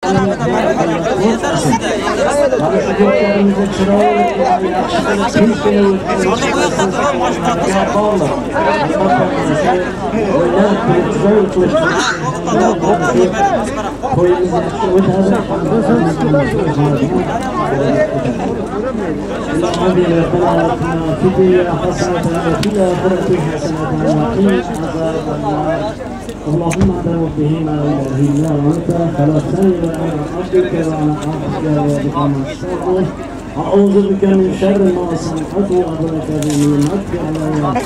اللهم اعلم بهم لا اله الا انت فلا سير على عبدك وعلى عبدك وبك اعوذ بك من شر ما صنعت واعوذ بك من مكر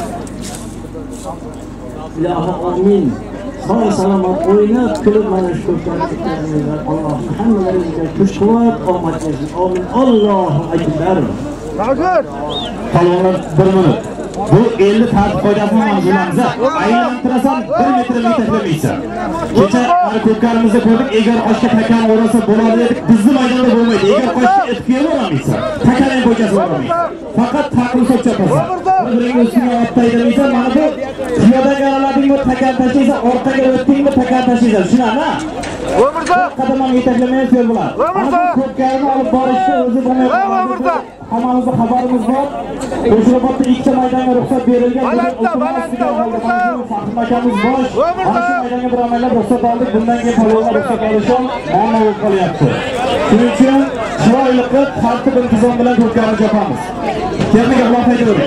يا امين sağ salamat oynab kulib mana shu ko'rsatklarni Alloh hammalaringizga kuch-quvvat, omad bersin. Amin. Allohu akbar. Palonlar 1 minut. Bu 50 tartib qoidasini mavzulamizda aylantirasam 1 metrga yetaklamaysan. Kecha ko'kkarimizda ko'rdik, agar oshga takan o'rasa bo'ladi dedik, bizni maydonda bo'lmaydi. Agar oshga etib kelavermaysan, takaning bo'chasi bo'lmaydi. Faqat taqrim so'p chapasan. Biring ustiga otaydamaysan, mana bu piyoda garaladingmi, takan tashlaysan, orqaga o'tdingmi, takan tashlaysan. Shunami? O'mirza! Qadamdan yetaklamay yo'l bo'ladi. O'mirza! Ko'kkarini olib borishda o'zi bo'lmaydi. O'mirza! Hammamizga xabarimiz bor. Qo'shilobodda ikkita maydonga ruxsat berilgan. Balandda O'mirza! Faxrim akamiz bosh. O'mirza! Maydonga bir amallar ruxsat oldik. Bundan keyin palonlar ruxsat olishim hamma yo'q qolyapti. Shuning uchun chiroyli qilib, tartib intizom bilan ko'kkarni chopamiz. Termaga quloq aytavering.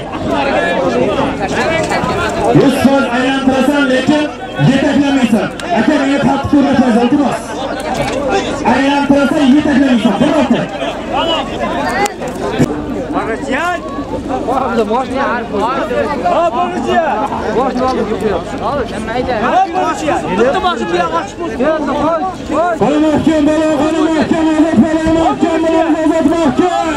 100% aylantirasan, lekin yetaklamaysan. Aka, menga tartib ko'rsatasiz, iltimos. Aylantirasan, yetaklamaysan. Bir marta. Magasiyan! Vaqtda boshni arif bo'ldi. Ha, bo'ldi. Boshni olib yuqib. Al, nima edi? Ha, bo'ldi. Bitta boshni bir yoqqa chiqib bo'ldi. Qani mahkam bola, qani mahkam, mahkam bola, mahkam.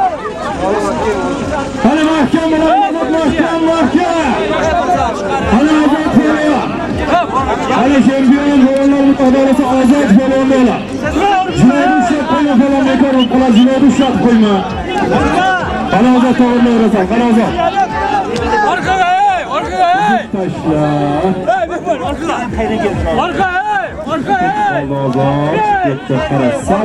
Qani mahkam bola, mahkam, mahkam. Qani ozod bo'la. Qani chempion bo'lalar mutadorasi ozod bo'la. Jinoyat ushlab qo'yma falan bekor qilib, jinoyat ushlab qo'yma. Qani ozod to'g'rilayversan, qani ozod. Orqaga, orqaga. Tashla. Ey, bekor, orqaga. Orqa, orqa. Ozod ketdi, qara, sal.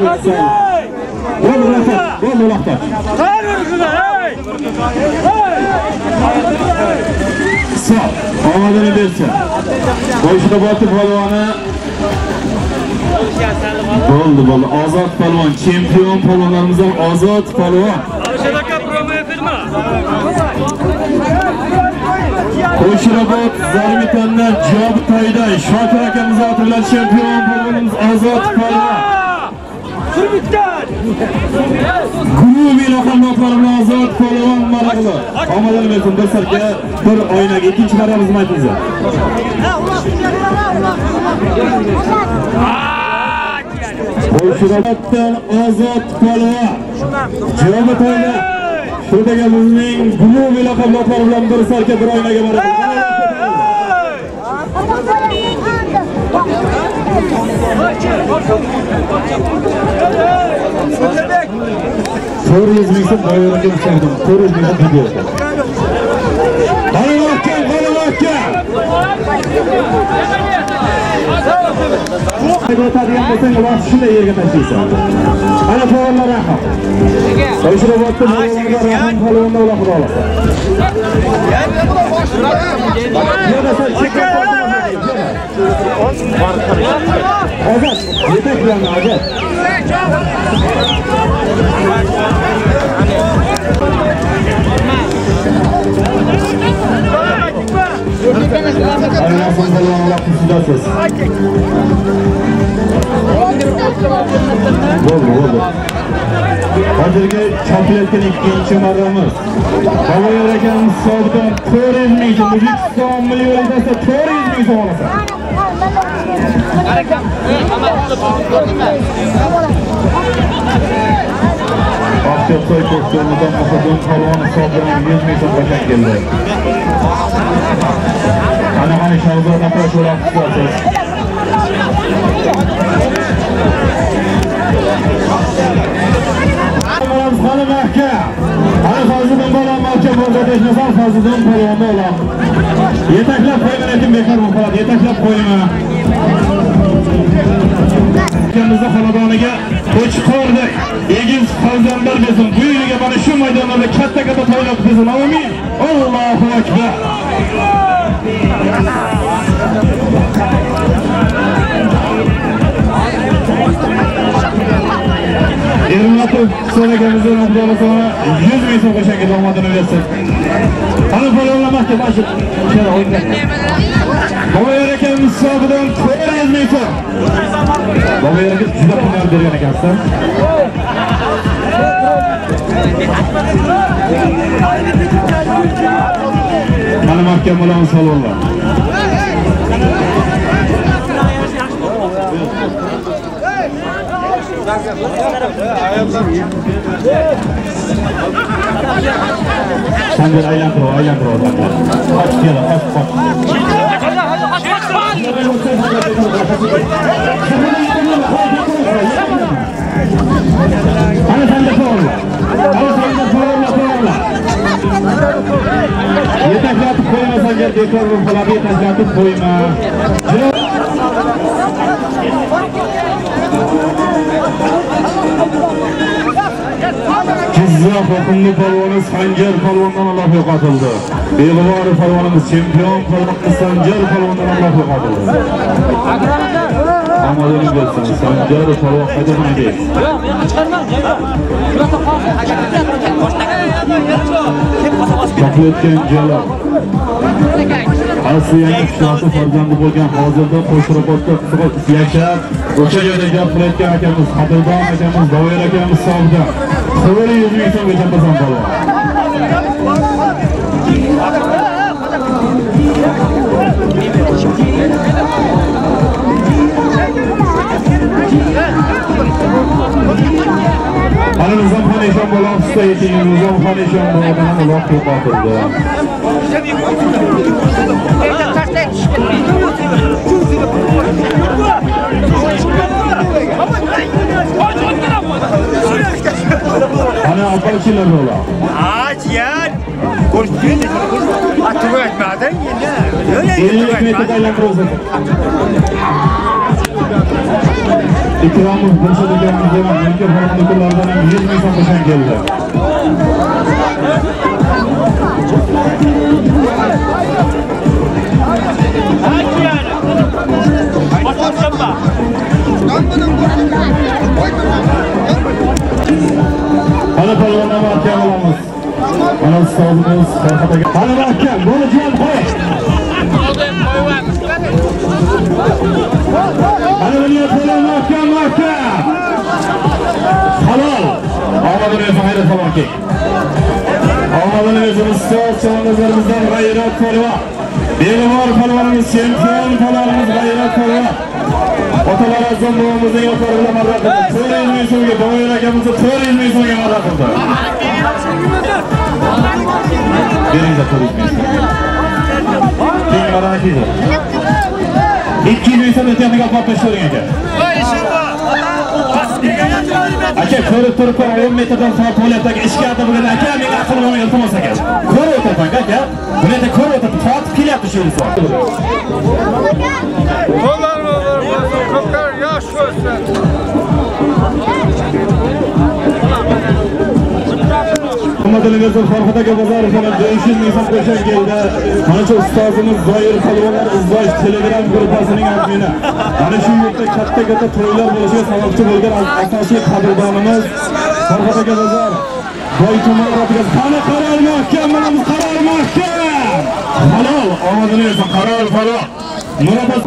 Gol uloqda. Qani orqaga, ey. Sağ, omadini bersin. Qo'shilobod polvoni bo'ldi. Ozod polvon, chempion polvonlarimizdan Ozod polvon. Shaka promo filmi. Qo'shilobod Zarmitandan Job Toydan Shokir akamiz oti bilan chempion polvonimiz Ozod polvon. Turmitdan. Guruhi raqamlari bilan Ozod polvon maraqli. Omadini bersin, do'stlarga bir oynaga ikkinchi marra xizmatingiz. Qo'shiloboddan Ozod polvon. Job Toydan Shurdaga bizning guruhi raqamlari bilan bir sarka bir oynaga maraqli. 400 ming so'm bayroqqa chiqardim. 400 ming so'm video. Qani Aytadigan bo'lsang, ular shunday yerga tashlaysan. Ana polvonlar rahmat. Qo'shilobodda rahmat polvonlar ular xudo olsa. Ozod, yetaklarni ozod. Hozirgi chopilayotgan ikkinchi marramiz. Havoyor akamiz hisobidan 400 ming so'm, O'zbekiston milliy ligasi 400 ming so'm olasa. Oqcho'qsoy ko'kso'rnidan Asadon polvon hisobidan 100 ming so'm qachon keldi. Ana Shahzod aka so'rab chiqasiz. Qani mahkam. Qani Fazliddin polvon mahkam bo'lsa deshnasan, Fazliddin polvon bo'la. Yetaklab qo'yma, lekin bekor bo'lib qoladi. Yetaklab qo'yma. akamizning xonadoniga qo'chqordek egiz farzandlar bersin. Bu yiliga mana shu maydonlarda katta to'ylar bersin. Amin. Allohu akbar. Ermatov so'raganimizdan Xudoga sonra 100 ming so'm qo'shanga do'madini bersin. Ana qo'llanmoqchi bashir. Boboyer akamiz hisobidan 400 ming so'm. Boboyer aka juda pul bergan ekansiz. Mana mahkam bilan salomlar. Sen bir aylandır. Kaç kere, kaç. Hani sen de sorma. Yetaklatib qo'ymasan gel dekorni qilib yetaklatib qo'yma. Jizzax oqimli polvonimiz Sanjar polvondan Alloh yo'qotildi. Beg'ubor polvonimiz chempion polvonimiz Sanjar polvondan Alloh yo'qotildi. Amadini bo'lsin. Sanjar polvon qadamini ber. Yo'q, men chiqarman. Toplayotgan joylar. Asli yangi shahri farzandi bo'lgan hozirda Qo'shro'bodda yashab, o'sha yerda gap qilayotgan akamiz Qadrdon akamiz, Boboyer akamiz hisobidan 400 ming so'mgacha qazon polvon. Ana Nizomxon eshon bolam usta yeting, Nizomxon eshon bolamdan Alloh yo'qotildi. Ana aparchilar bo'lar. Jiyan. Ko'rishgan. Atuga aytmading endi. 50 metr aylantirasiz. İkramız Bursadıklarımızdan Mülker Hanımlıklardan 100 ming so'm qo'shan keldi. Ana polvondan mahkam olamiz. Ana ustozimiz Farhod aka. Ana mahkam, buni jiyan qo'y. Ana buni polvon mahkam. Halol. Omadini bersin, hayrat polvon aka. Omadini bersin, ustoz chog'larimizdan g'ayrat polvon. Beg'ubor polvonimiz, chempion polvonimiz g'ayrat polvon. Otalar azam bo'g'imizning yo'qlari bilan marra qildi. 400 ming so'mga Boboyer akamizni 400 ming so'mga marra qildi. Bering 400 ming so'm. Keng marra qildi. 200 ming so'm texnika olib tashlang aka. Aka ko'rib turibman 10 metrdan soat bo'lyapti. Ishga atab bo'lgan aka, menga aql bo'lmay iltimos aka. Ko'rib o'tiribman aka. Buni yerda ko'rib o'tirib, tortib kelyapti shu inson. Televizyon Farhod aka Bozorovdan 500 ming so'm qo'shan keldi. Mana shu ustozimiz Zoir polvonlar izlash Telegram guruhining admini. Mana shu yerda katta to'ylar bo'lishiga sababchi bo'lgan asosiy qadrdonimiz Farhod aka Bozorov. Boy tumanlarga qani qaror mahkam, mana bu qaror mahkam. Halol, ovozini bersin, qaror falon. Murabbiy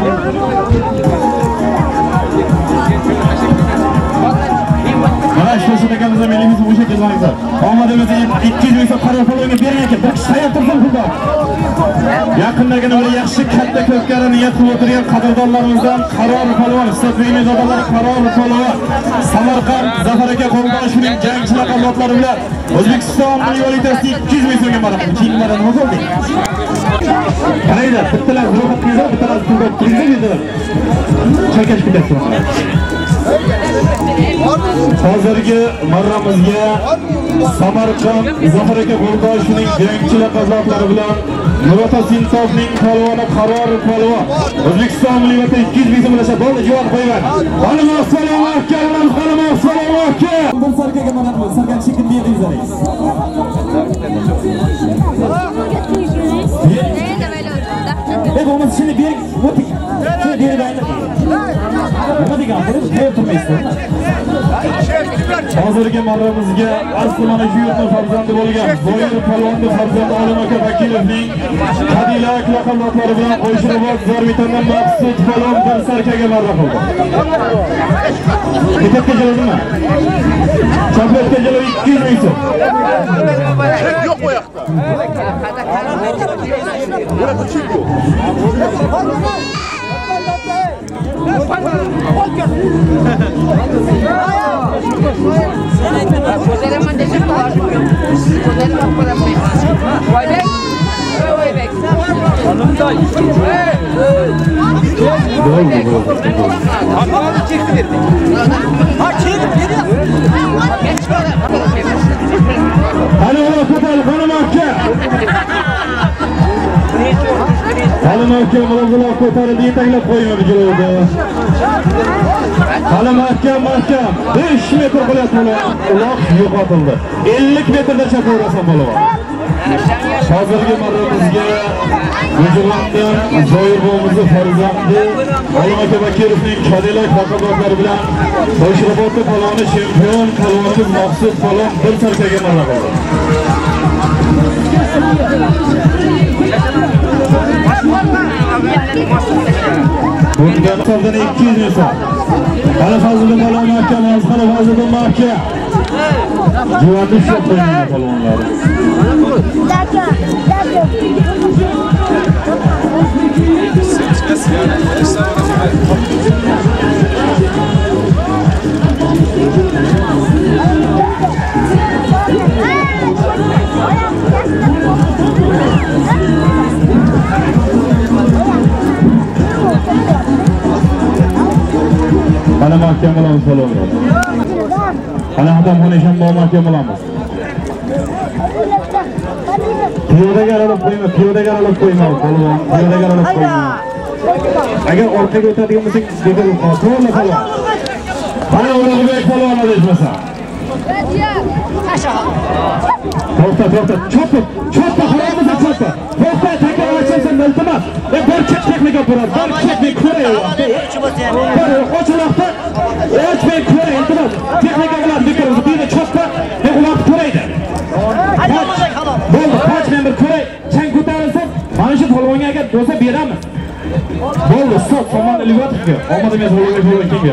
mana shu ekanmiz, menimiz o'sha kelganmiz. Omadimizni 200 ming so'm qaror falonga bering aka. Bir kishi tayyor tursin pulda. Yaqindagina bir yaxshi katta ko'pkari niyat qilib o'tirgan qadrdonlarimizdan qaror falon, Istoqbekning odamlari qaror falon. Samarqand Zafar aka Qo'rg'oshining jangchi laqabotlari bilan O'zbekiston milliy ligasida 200 ming so'mga marra qildi. Keyinlari nima bo'ldi? Qarayda, bittalar ro'yxat qildi, bittalar pulda kirdi. Chakash bittasi. Hozirgi marramizga Samarqand Zafar aka Qo'rg'oshining jangchi laqabotlari bilan Nurota Sintovning polvoni Qaror polvon. O'zbekiston milliy va 200 ming so'mlashib bo'ldi, javob qo'ygan. Xonim assalomu alaykum, xonim assalomu alaykum. Bir sarkaga manatmiz, sarkan chekib berdingiz. Bo'lmasa shuni bering, o'ting. Shuni berib ayting. Nima degan bo'lib, qo'yib turmaysizmi? Hozirgi marramizga asli mana shu yurtning farzandi bo'lgan Zoir polvonni farzandi Olim aka Vakilovning Cadillac laqablari bilan Qo'yshrobod Zorvitandan Maqsud polvon bir sarkaga marra qildi. Ketga jo'ldimi? Chapletga jo'lib 200 ming so'm. Yo'q bu yoqda. Halim aka mavzular ko'tarildi, yetaklab qo'yma bijirovda. Halim aka mahkam 5 metr qilyapti, uloq yo'qotildi. 50 metrda chakorasan polvon. Hozirgi marramizga Gujurlandan Zoir bo'g'imizni farzandi Olim aka Vakilovning Cadillac laqablari bilan Qo'yshrobodda polvoni chempion polvonimiz Maqsud polvon bir sarkaga marra qildi. Bundan savdan 200 ming so'm. Hali Fazliddin polvon aka, Mazhar Fazliddin aka. Juvonni shu qo'ygan polvonlar. Ana mahkam bo'lamiz polvonlar. Ana ham ham mahkam bo'lamiz. Piyodaga olib qo'yma, piyodaga olib qo'yma polvon, piyodaga olib qo'yma. Agar orqaga o'tadigan bo'lsang, begal to'g'ri polvon. Mana Ulug'bek polvon adashmasa. To'xta, choppa, haromiz choppa. To'xta, takrorlashsan, iltimos. Bir texnika ko'radi, bir texnika ko'radi. Ochaloqda, ochmay ko'ray, iltimos. Texnika bilan bitiramiz, bu yerda choppa, vaqt ko'raydi. Bo'ldi, qoch men bir ko'ray, chang ko'tarilsin. Mana shu polvonga agar bo'lsa beramiz. Bo'ldi, stop, somon iliyotibdi. Omad emas, Ulug'bek polvon kimga?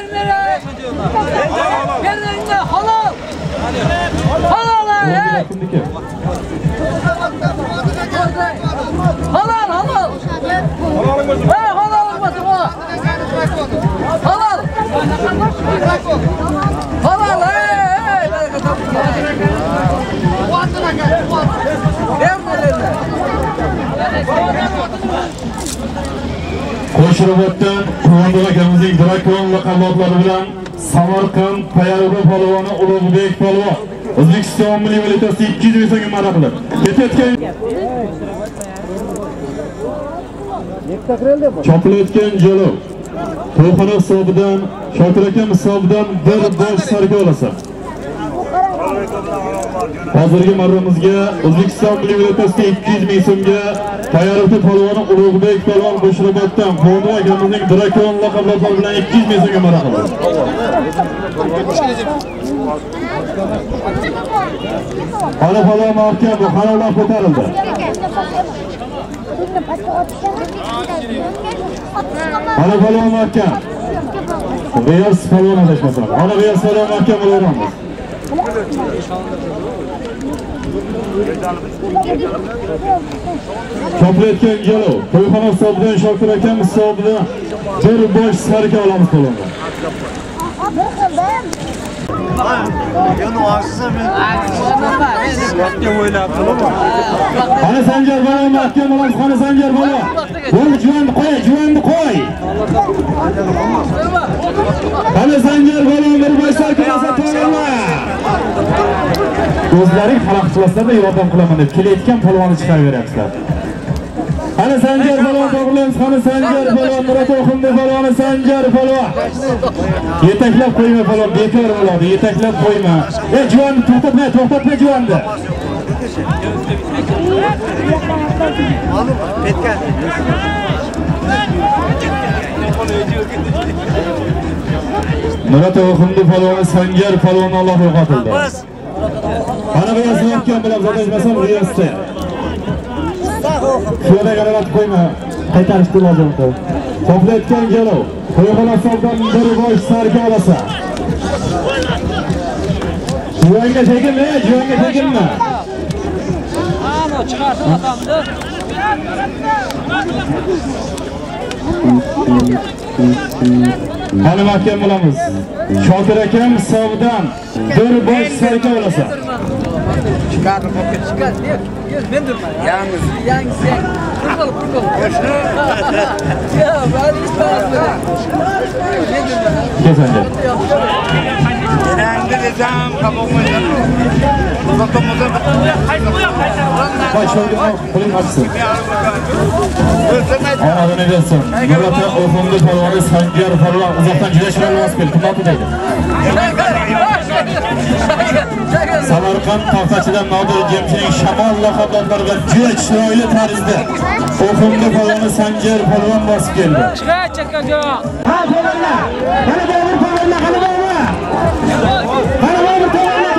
Berringni halol. Halol. Halol. Halol bo'lsin o. Halol. Qo'yshroboddan Quvondiq akamizning Drakon laqablari bilan Samarqand Payarda polvoni Ulug'bek polvon O'zbekiston milliy valyutasi 200 ming so'mga marra qildi. Ketayotgan chopilayotgan jalo to'yxona hisobidan Shokir akam hisobidan bir bosh sarka olasan. Hozirgi marramizga O'zbekiston milliy valyutasida 200 ming so'mga Payarda polvoni Ulug'bek polvon Qo'yshroboddan Quvondiq akamizning Drakon laqablari bilan 200 ming so'mga marra qildi. Ana polvon mahkam bu xarolar ko'tarildi. Ana polvon mahkam. Riyos polvon adashmasin. Ana Riyos polvon mahkam bo'laveramiz. Chopilayotgan jalo to'yxona hisobidan Shokir akam hisobidan bir bosh sarka olamiz polvonga. Ana Sanjar polvon mahkam olamiz, ana Sanjar polvon. Bo'ldi, juvonni qo'y. Ana Sanjar polvon bir bosh sarka olsa to'g'rilar. O'zlaring xalaq qilasizlar-da, yordam qilaman deb kelayotgan polvonni chiqarib beryapsizlar. Qani Sanjar polvon to'g'rilaymiz, qani Sanjar polvon, Murat Oxunov polvoni Sanjar polvon. Yetaklab qo'yma polvon, bekor bo'ladi, yetaklab qo'yma. Juvonni to'xtatma juvonni. Murat Oxunov polvoni Sanjar polvonni Alloh yo'qotildi. Ana bu yasayotgan bilan zadajmasam riyosda. Şurada garalat koyma. Qaytarishni lozim qil. To'playotgan Jalov. Qo'yxona soldan bir bosh sarga olasa. Juvanga tegilma. Ana chiqarsin otamni. Hali mahkam bo'lamiz. Shokir akam hisobidan bir bosh sarga olasa. Chiqardi. Men durman. Yangisi. Purqol. Ya, bari istardi. Men durman. Kesanje. Endi desam qamoqmaysan. Başlayalım. Qo'ling ochsin. Omadini bersin. Murat Oxunov polvoni Sanjar polvon uzoqdan juda chiroyli keldi. Kim otdi? Samarqand taxtachidan Nodir Jemchining Shamol laqablaridan juda chiroyli tarzda Oxunov polvoni Sanjar polvon bosib keldi. Chiqay chakkajo. Ha, polvonlar. Mana Bobur polvonlar, qani Bobur. Qani Bobur polvonlar,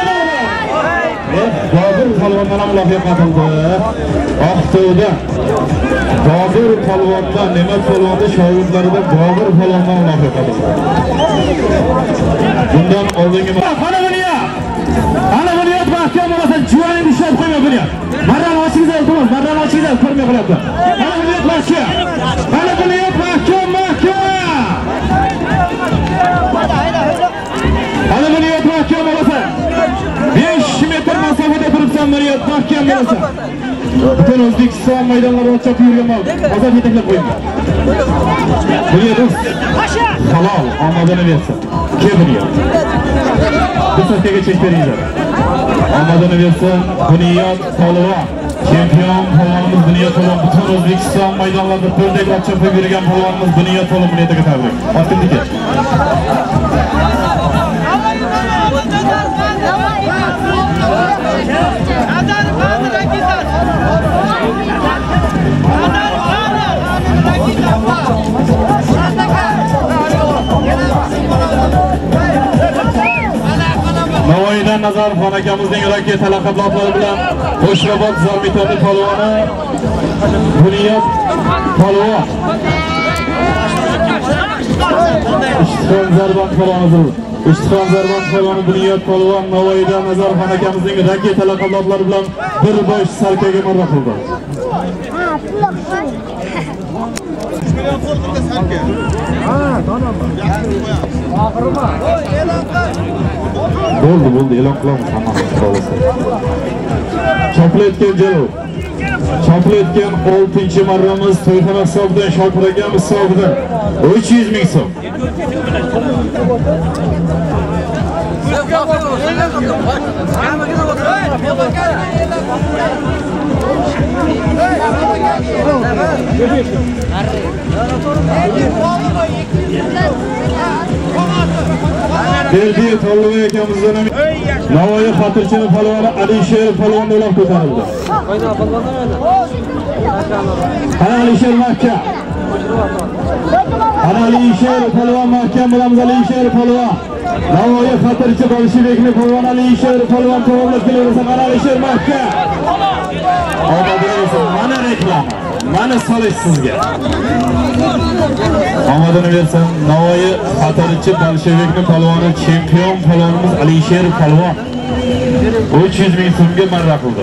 Bobur polvondan ham loyiha qatildi. Aqto'da Bobur polvondan, Ne'mat polvonda shogirdlaridan Bobur polvondan loyiha qatildi. Bundan oldingi Ana buni yot mahkam bo'lasan, juvoningni ushlab qo'yma buni. Marran ochingizdan iltimos, marran ochingizdan ko'rmay qolyapti. Ana buni yot mahkam. Ana buni yot mahkam. Ana buni yot mahkam bo'lasan. 5 metr masofada turibsan, buni yot mahkam bo'lasan. Butun O'zbekiston maydonlarida o'chab yurgan mol. Hozir yetaklab qo'yinglar. Buni yot. Halol, omadini bersin. Kebriyo. Bu safhaga chek beringlar. Omadini bersin. Buniyat polvon. Chempion polvonimiz Buniyat polvon butun O'zbekiston maydonlarida birdek ochib yurgan polvonimiz Buniyat polvon buniyatiga tabrik. Otdimniki. Navoiydan Nazarxon akamizning raketa laqablari bilan Qo'shrabot Zormitoni polvoni Buniyat polvon. Ishxon Zarbon polvoni Buniyat polvon Navoiydan Nazarxon akamizning raketa laqablari bilan bir bosh sarkaga marra qildi. Bo'ldi, e'lon qilamiz hammamiz. Choplayotgan Jalov. Choplayotgan 6-marramiz to'yxona hisobidan Shokir akam hisobidan 300 ming so'm. Berdiyev Tolloy akamizdan Navoiy xotirchini polvoni Alisher polvon bilan ko'tarildi. Ana Alisher mahkam. Ana Alisher polvon mahkam bo'lamiz. Alisher polvon. Navoiy xotirchi Bolshevikni polvon Alisher polvon to'g'rilab kelaversa, ana Alisher mahkam. Mana reklam. Mana solish sizga. Omadini bersin. Navoiy xotirchi Bolshevikni polvoni chempion polvonimiz Alisher polvon 300 ming so'mga marra qildi.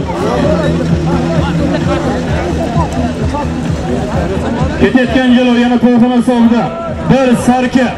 Ketayotgan Jalov yana to'yxona hisobida bir sarka.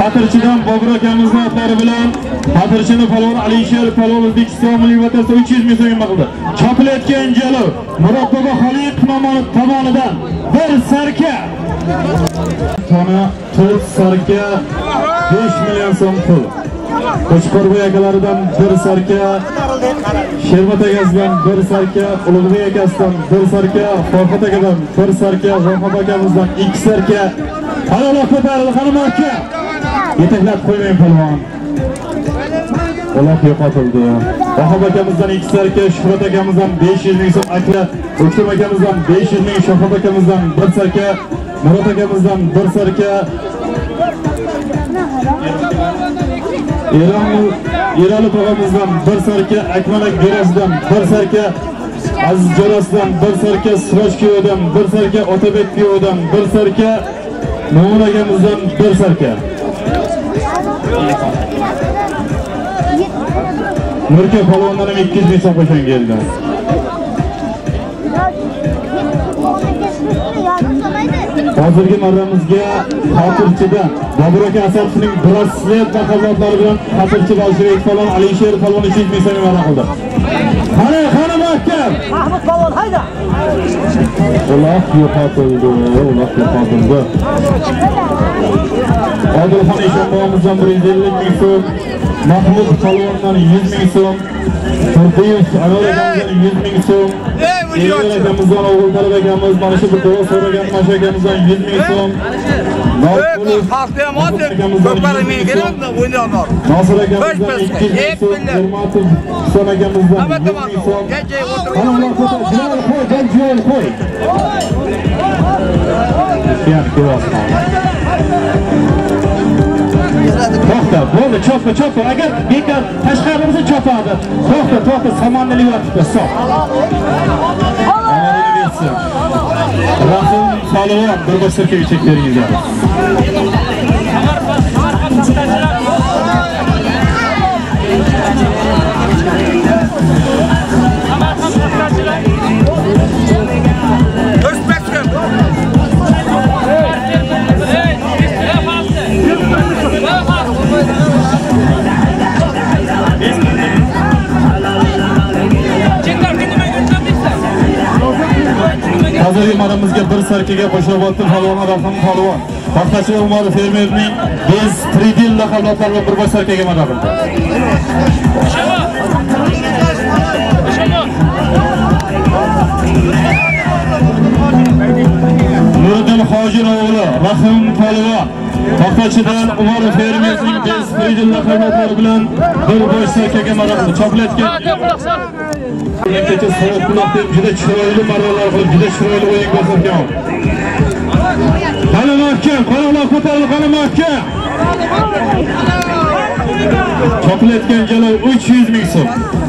Xatirchidan Bobur akamizning otlari bilan Xatirchini palvon Alisher palvon O'zbekiston milliy vatanida 300 ming so'mga qildi. Chopilayotgan jalo Murod bobo Xoliq tomonidan bir sarka. Tona 4 sarka 5 million so'm pul. Qo'chqorboy akalaridan bir sarka, Shermat akasidan bir sarka, Ulug'bek akasidan bir sarka, Farhod akadan bir sarka, Rohab akamizdan 2 sarka. Halol ko'tarildi xonim aka. Yetaklab qo'ymang polvon. Ular yo'qotildi. Rohab akamizdan 2 sarka, Shuhrat akamizdan 500 ming so'm, Akrat O'ktam akamizdan 500 ming, Shohab akamizdan 1 sarka, Murod akamizdan 1 sarka. Erali tog'amizdan 1 sarka, Akmalak Jo'rasidan 1 sarka, Aziz Jo'rasidan 1 sarka, Siroj kuyovidan 1 sarka, Otabek kuyovidan 1 sarka, Mo'min akamizdan 1 sarka. Nurka polvondan ham 200 ming so'm qo'shgan keldi. Hozirgi marramizga Xotirchidan Bobur aka Asadovning braslet maqomotlari bilan Xotirchi Bolshevik polvon Alisher polvon 300 ming so'm va'da qildi. Qani mahkam. Mahmud polvon hayda. Ular yo'qotildi. Odilxon Eshonboyimizdan 150 ming so'm, Mahmud polvondan 100 ming so'm, Turdiyev Anvar akamizdan 100 ming so'm, Elyor akamizdan O'g'ilbola akamiz mana shu bir duo so'ragan Masha akamizdan 100 ming so'm, Nosir akamizdan 200 ming so'm, Hurmatov Husan akamizdan 100 ming so'm. Ana qo'y. To'xta, bo'ldi, cho'pa. Agar bekor tashqari bo'lsa chopadi. To'xta, samonlik yotibdi, so'q. Rahim polvon bir sirkaga chek beringizlar. Hozirgi maramizga bir sarkaga qo'shilib polvon Rahim polvon. Paxtachi Umar fermerning biz 3D laqablari bilan bir sarkaga madad qildi. Nuriddin Hojin o'g'li Rahim polvon Paxtachidan Umar fermerning biz 3D laqablari bilan bir sarkaga madad qildi. Chokolatga Kecha so'roq qilib juda chiroyli marralar qilib, juda chiroyli o'yin ko'rsatgan. Qani mahkam, qo'llar ko'tarilib, qani mahkam. Chokolatgan jalo 300 ming so'm.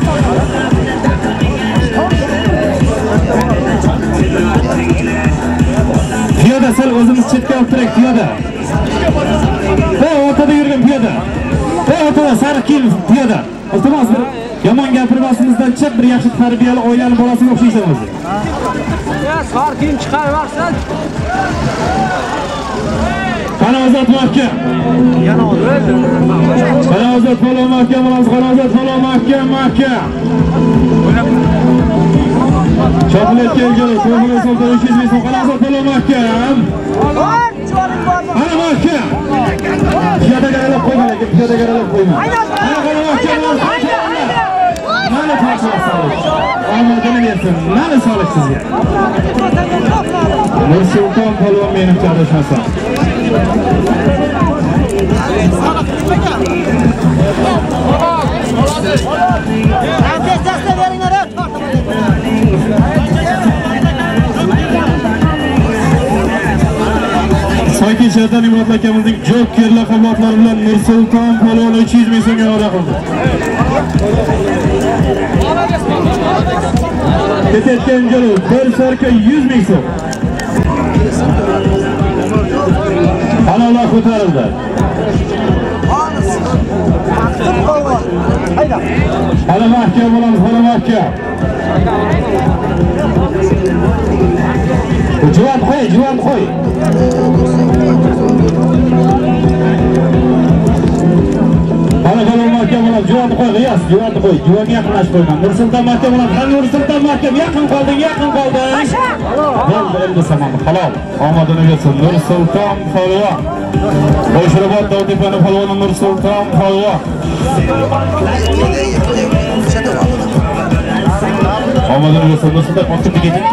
Piyoda sal o'zimiz chetga olib turak piyoda. O'rtada yurgan piyoda. O'rtada sariq kiyim piyoda. Iltimos bir yomon gapirmasimizdan chiq, bir yaxshi tarbiyali oilaning bolasiga o'xshaysiz. Sariq kiyim chiqarib Qanozat mahkam. Qanozat polvon mahkam, Qanozat polvon mahkam. Chokolatga kelgan, to'g'ri solda 300 ming so'm Qanozat polvon mahkam. Ana mahkam. Piyoda garalab qo'yma. Ana Mana tashlaysiz. Omadini bersin. Mana soliq sizga. Nursulton polvon meni chaqirishmasa. Soyki shahardan Imomot akamizning Joker laqablari bilan Nursulton polvon 300 ming so'mga va'da qildi. Ketayotgan jalo bir sarka 100 ming so'm. Analar ko'tarildi. Ana mahkam bo'lamiz, ana mahkam. Javob qo'y. juvonni qo'y, G'iyos, juvonni qo'y. Juvonga yaqinlashib qo'yman. Nursulton mahkam bilan, Nursulton mahkam yaqin qolding. Bo'ldi, endi tamom. Halol. Omadini bersin. Nursulton polvon. Qo'shirobod Dovtepani polvoni Nursulton polvon. Omadini bersin. Nursulton qo'shib keting.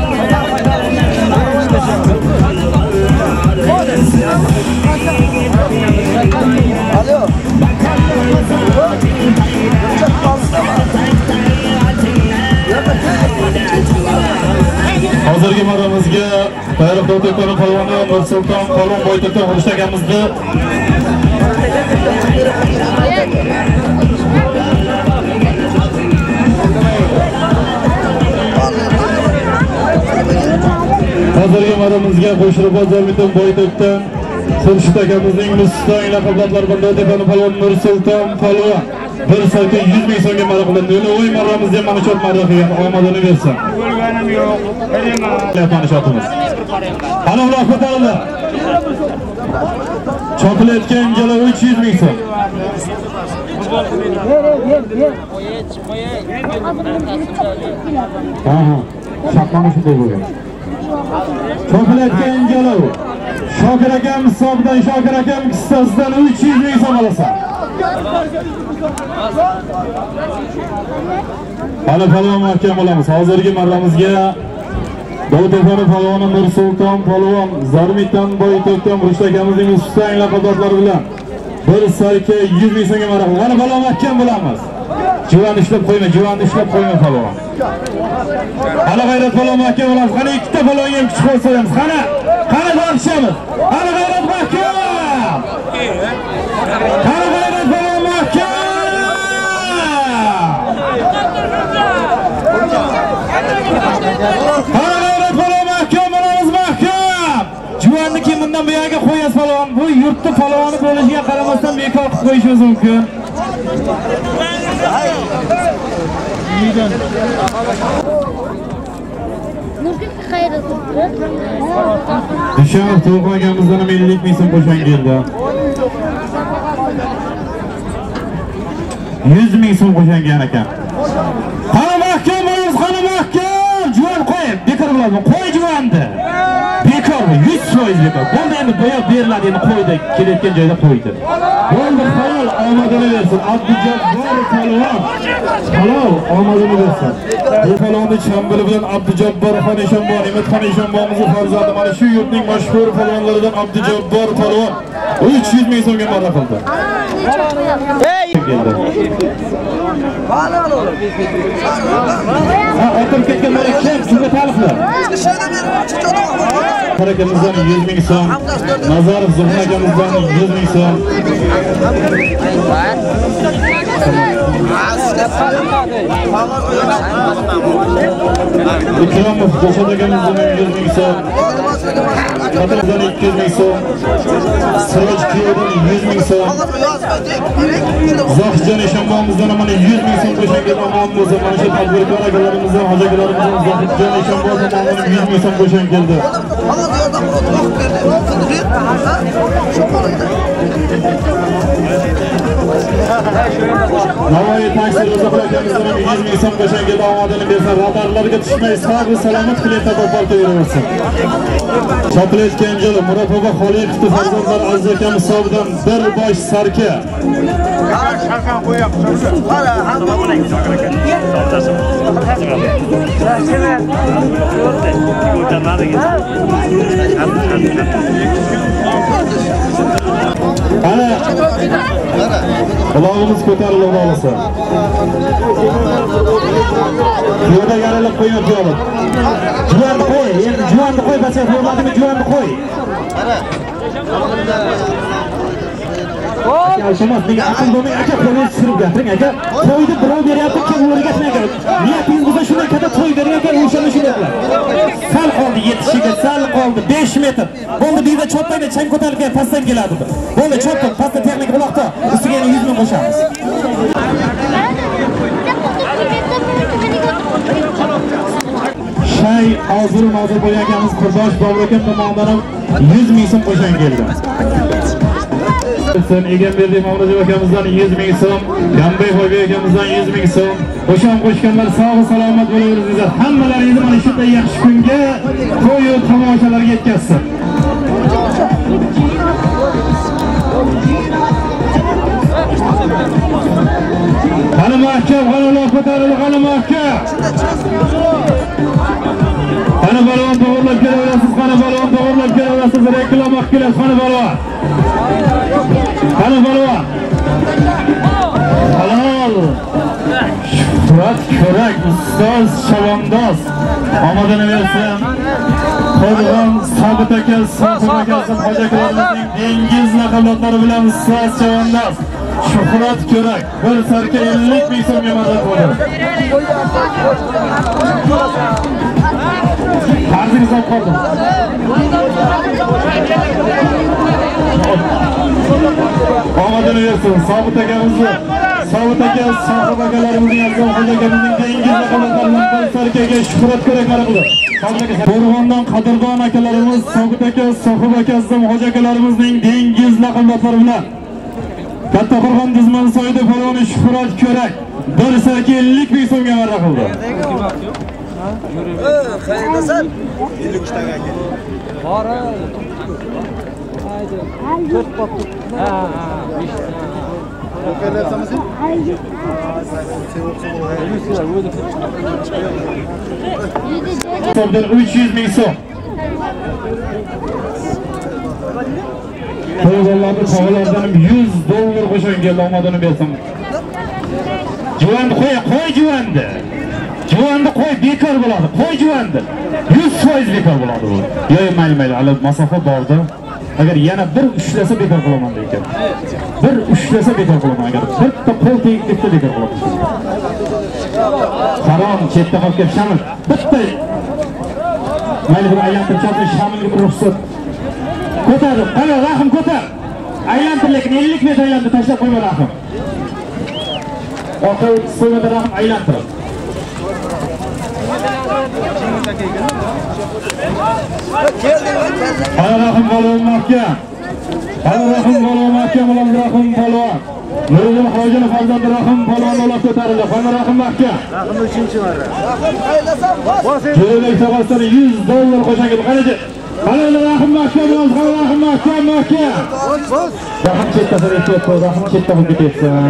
Alo. Hozirgi maramizga Bayroq Dovtepani polvoni Nursulton polvon Boyto'ton urishganimizda hozirgi maramizga Qo'shirobod Zarmiton Boyto'ton Xurshid akamizning Mustafa laqablari bilan Dovtepani polvon Nursulton polvon 1 soatga 100 ming so'mga marra qilindi. O'y marramizga mana shu marra qilgan omadini bersin. Bo'lganim yo'q. Bilaman. Yapani shotimiz. Ana ular ko'tarildi. Chopilayotgan jala 300 ming so'm. Aha, shaqmani shunday bo'lgan. Chopilayotgan jala Shokir akam hisobidan Shokir akam kissasidan 300 ming so'm olasan. Hali polvon mahkam bo'lamiz. Hozirgi marramizga Dovtepani polvoni Nursulton polvon Zarmiton Boyto'ton Xurshid akamizning ustidan laqablari bilan 1 soatga 100 ming so'mga marra qildi. Hali polvon mahkam bo'lamiz. Juvonni ishlab qo'yma polvon. Hali g'ayrat polvon mahkam bo'lamiz. Qani ikkita polvonga ham kuch qo'yamiz. Qani tortishamiz. Hali g'ayrat mahkam. Hali g'ayrat polvon mahkam. Hali g'ayrat polvon mahkam bo'lamiz mahkam. Juvonni kim bundan bu yerga qo'yasiz polvon. Bu yurtni polvoni bo'lishiga qaramasdan bekor qilib qo'yishingiz mumkin. Dushanov to'g'ragamizdan 50 ming so'm qo'shgan keldi. 100 ming so'm qo'shgan ekan. Qani mahkam bo'lamiz, qani mahkam. Juvon qo'y, bekor bo'ladi. Qo'y juvonni. Bekor, 100% bekor. Bo'ldi endi bo'yoq beriladi, endi qo'ydi, kelayotgan joyda qo'ydi. Bo'ldi, halol omadini bersin. Abdujabbor polvon. Halol omadini bersin. Bu polvonni chambili bilan Abdujabbor Xoneshonbon, Imatxon Eshonbonimizning farzandi mana shu yurtning mashhur polvonlaridan Abdujabbor polvon 300 ming so'mga marra qildi. O'tirib ketgan malaklar sizga taalluqli. Harakamizdan 100 ming so'm, Nazarov Zuhra akamizdan 100 ming so'm. Ikramov Qo'shad akamizdan 100 ming so'm. Qatardan 200 ming so'm. Siroj Kiyovdan 100 ming so'm. Zohidjon Eshonbonimizdan mana 100 ming so'm qo'shgan omon bo'lsa, mana shu tadbirkor akalarimizdan, hojagalarimizdan Zohidjon Eshonbon tomonidan 100 ming so'm qo'shgan keldi. Navoiy taksi Ro'zaxon akamizdan 100 ming so'm qo'shgan keldi. Omadini bersa, radarlarga tushmay sog' salomat kliyentga borib yuraversin. Chopilayotgan joy Muratova Xoliqov farzandlar Aziz akam hisobidan 1 bosh sarka. Sharkan qo'yapmiz. Mana, hamma bo'ling. Ana qulog'imiz ko'tarilib olsa. Yo'lda garilib qo'yib yo'lib. Juvonni qo'y, endi juvonni qo'y, bas bo'ladimi juvonni qo'y. Alshamas, nega aql bo'lmay aka qo'yib surib gapiring aka. Qo'ydi birov beryapti, kim o'rgatmay aka. Niyatingiz bo'lsa shunday katta to'y bering aka, o'shani shunday qiling. Sal qoldi yetishiga, sal qoldi 5 metr. Bo'ldi, bu yerda chopmayda chang ko'tarilib pastdan keladi. Bo'ldi, chopdi, pastda texnik uloqda. Ustiga 100 ming qo'shamiz. Shay hozir bo'y akamiz Qurdosh Bobur akam tomonidan 100 ming so'm qo'shgan keldi. Egenberdi Mavludov akamizdan 100 ming so'm, Gambay Hoybek akamizdan 100 ming so'm. Qo'shon qo'shganlar sog' salomat bo'laveringizlar. Hammalaringizni mana shunday yaxshi kunga to'y va tomoshalarga yetkazsin. Qani mahkam, qani ko'tarilib, qani mahkam. Qani balon to'g'irlab kelaverasiz, qani balon to'g'irlab kelaverasiz, reklamoq kelasiz, qani balon. Qani balon. Halol. Shuhrat Ko'rak, ustoz Chavandoz. Omadini bersin. Qo'rg'on Sobit aka, Sobit akasi hojaklarimizning dengiz laqablari bilan ustoz Chavandoz. Shuhrat Ko'rak, bir sarka 50 ming so'mga madad bo'ldi. Qarzingiz olib qoldim. Omadini bersin, Sobit akamizni, Sobit aka, Sobit akalarimizning azam hojaklarimizning dengiz laqablaridan bir sarkaga Shuhrat Ko'rak madad bo'ldi. Qo'rg'ondan qadrdon akalarimiz, Sobit aka, Sohib akasi, hojakallarimizning dengiz laqablari bilan Kattaqo'rg'on Dizman soyida paloni Shuhrat Ko'rak bir sarka 50 ming so'mga marra qildi. Qayerdasan? 53 tanga aka. Bor. Haydi. 4 qop. Ha, 5. O'qayapsanmi sen? Topdan 300 ming so'm. Qo'yganlarni tog'lardan 100 dollar qo'shgan keldi, omadini bersam. Juvonni qo'y juvonni. Juvonni qo'y, bekor bo'ladi. Qo'y juvonni. 100% bekor bo'ladi bu. Yo'q, mayli, hali masofa bordi. Agar yana bir ushlasa bekor qilaman ekan. Bir ushlasa bekor qilaman agar. Bitta qo'l tegibda bekor qilaman. Harom chetda qolib ketib Shamil. Bitta mayli bir aylantirib chopib Shamilga bir ruxsat. Ko'tar, qani Rahim ko'tar. Aylantir, lekin 50 metr aylantir, tashlab qo'yma Rahim. Orqa so'yda Rahim aylantir. Qani Rahim balon mahkam. Qani Rahim balon mahkam, Rahim balon. Nuriddin Hojini farzandi Rahim balon olib ko'tarildi. Qani Rahim mahkam. Rahim 3-marra. Rahim qayerdasan? Jo'rabek tog'asidan 100 dollar qo'shgan. Qani Qani Rahim mahkam, Rahim mahkam. Rahim chetda turibdi, Rahim chetda bo'lib ketsin.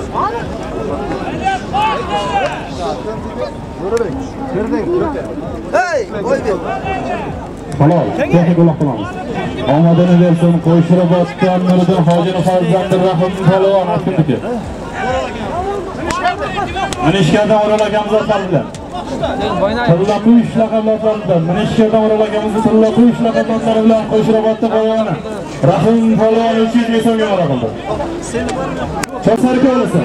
Jo'rabek, kirding. Hey, qo'ydik. Halol, texnik uloq qilamiz. Omadini bersin, Qo'shiroboddan Nuriddin Hojini farzandi Rahim palvon Akimniki. Minishkadan O'ral akamiz otlar bilan. Tillaqu ishlaqablaridan, Minishkadan O'ral akamizni Tillaqu ishlaqablari bilan Qo'shirobodda palvoni Rahim palvon 300 ming so'mga mara qildi. Chosarka o'lasa.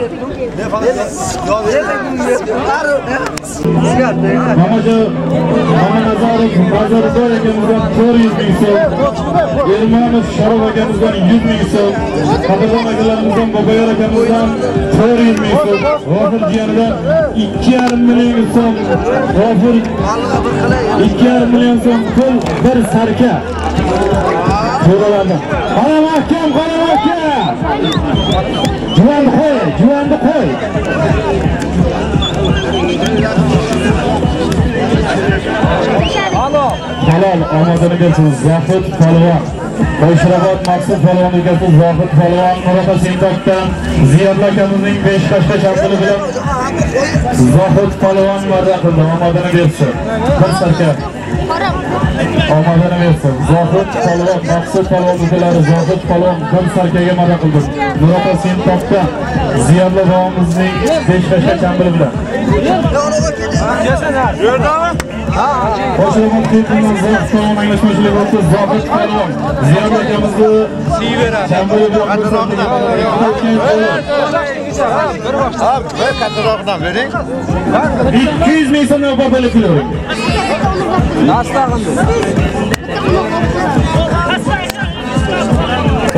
Mamajo Mamanazarov Bazarboy akamizdan 400 ming so'm, Ermanov Sharof akamizdan 100 ming so'm, qadrdon akalarimizdan Boboyor akamizdan 400 ming so'm, G'ofur jiyanidan 2,5 million so'm, G'ofur 2,5 million so'm pul bir sarka. To'g'rilardan. Qara mahkam. Juvonni qo'y. Halol omadini bersin. Zohid polvon. Qo'shirobod Maqsud polvon egasi Zohid polvon Murata Sindokdan Ziyodla akamizning 5 qashqa shambuli bilan Zohid polvon marra qildi. Omadini bersin. Bir sarka. Omadini bersin. Zohid polvon Maqsud polvon ukalari Zohid polvon bir sarkaga marra qildi. Murata Sindokdan Ziyodla bog'imizning 5 qashqa shambuli bilan. Yordami? Qo'shirobod teatrining Zohid polvon anglashmovchilik o'tdi. Zohid polvon Ziyodla akamizni shambuli bilan Bir kattaroqdan bering. 200 ming so'mga barbalik qilavering.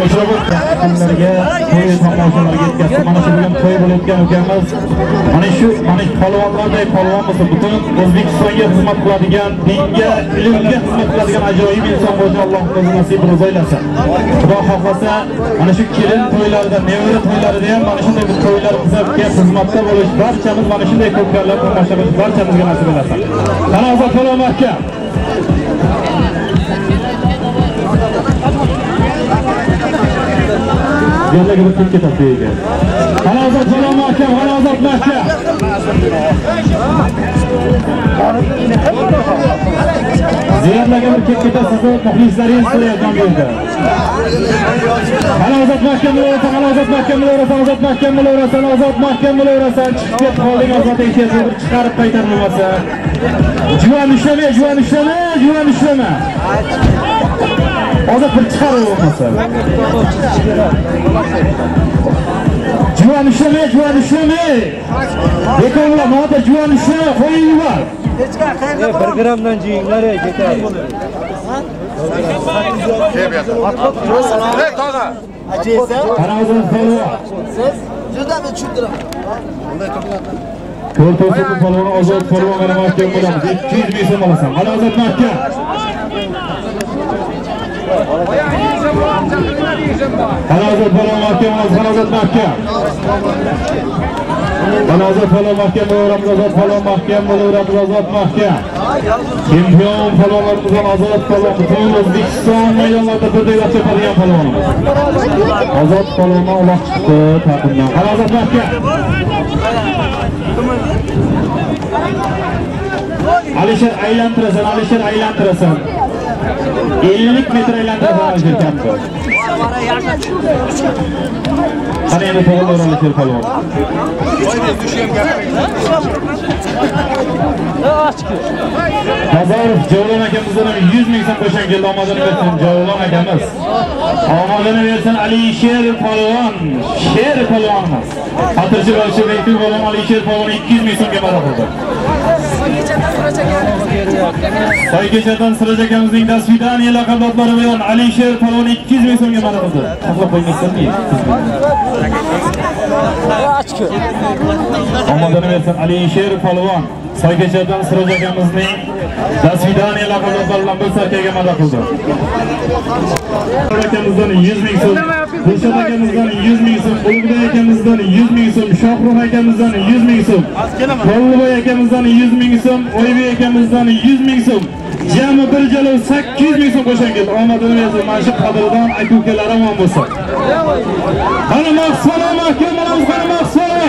Moshrabot kunlarga to'y tomoshalarga yetkazdi. Mana shu bugun to'y bo'lib o'tgan ukamiz. Mana polvonlardek polvon bo'lsa, butun O'zbekistonga xizmat qiladigan, dinga, ilmga xizmat qiladigan ajoyib inson bo'lsa, Alloh o'zi nasib qilib aylasin. Xudo xohlasa, mana shu kelin to'ylarida, nevara to'ylarida ham mana shunday bir to'ylarimizga xizmatda bo'lish, barchamiz mana shunday ko'pkarlar tomosha qilish barchamizga nasib etsin. Qanozat polvon mahkam. Yerlarga bir ketib ketadi ekan. Qanozat polvon mahkam, qanozat mahkam. Yerlarga bir ketib ketadi, sizni muxlislaringiz so'rayotgan bu yerda. Qanozat mahkam bo'laversa, qanozat mahkam bo'laversa, qanozat mahkam bo'laversa, qanozat mahkam bo'laversa, chiqib ketib qolding, ozod etkazib bir chiqarib qaytarilmasa. Juvon ishlama, juvon ishlama, juvon ishlama. Hozir bir chiqarib olmasa. Juvon ishlama, juvon ishlama. Bekorlar, hozir juvon ishlama, qo'ying yuvar. 1 gramdan jiyinglar ketadi. Hey tog'a. Ajaysa? Qanozat polvon. Siz juda men tushundiraman. Bunday to'platadi. Ko'rto'sib polvon ozod polvon mana mahkam bo'lamiz. 200 ming so'm olasan. Qanozat mahkam. Qanozat polvon mahkam, qanozat mahkam. Qanozat polvon mahkam bo'laveramiz, ozod polvon mahkam bo'laveramiz, ozod mahkam. Chempion polvonlarimizdan ozod polvon butun O'zbekiston maydonlarida birdek chopadigan polvonimiz. Ozod polvonni Alloh chiqdi taqimdan. Qanozat mahkam. Alisher aylantirasan, Alisher aylantirasan. 50 metr aylantirasan Alisher kampda. Qani endi to'g'ri Alisher polvon. Nazarov Javlon akamizdan 100 ming so'm qo'shgan keldi, omadini bersin Javlon akamiz. Omadini bersin Alisher polvon, Sher polvonimiz. Xotirchi bolshevikli polvon Alisher polvon 200 ming so'mga madad qildi. Soykechadan Siraj akamizning dasvidaniya laqabotlari bilan Alisher polvon 200 ming so'mga madad qildi. Tahlil qo'ymaysanmi? Omadini bersin Alisher polvon. Soykechadan Siraj akamizning dasvidaniya laqabotlari bilan bir sarkaga madad qildi. Akamizdan 100 ming so'm, Dilshod akamizdan 100 ming so'm, Ulug'bek akamizdan 100 ming so'm, Shohruh akamizdan 100 ming so'm, Qo'lboy akamizdan 100 ming so'm, Oybek akamizdan 100 ming so'm. Jami bir jalov 800 ming so'm qo'shgan keldi. Omadini bersin, mana shu qadrdon aka-ukalar omon bo'lsa. Qani mahsolo mahkam bo'lamiz, qani mahsolo.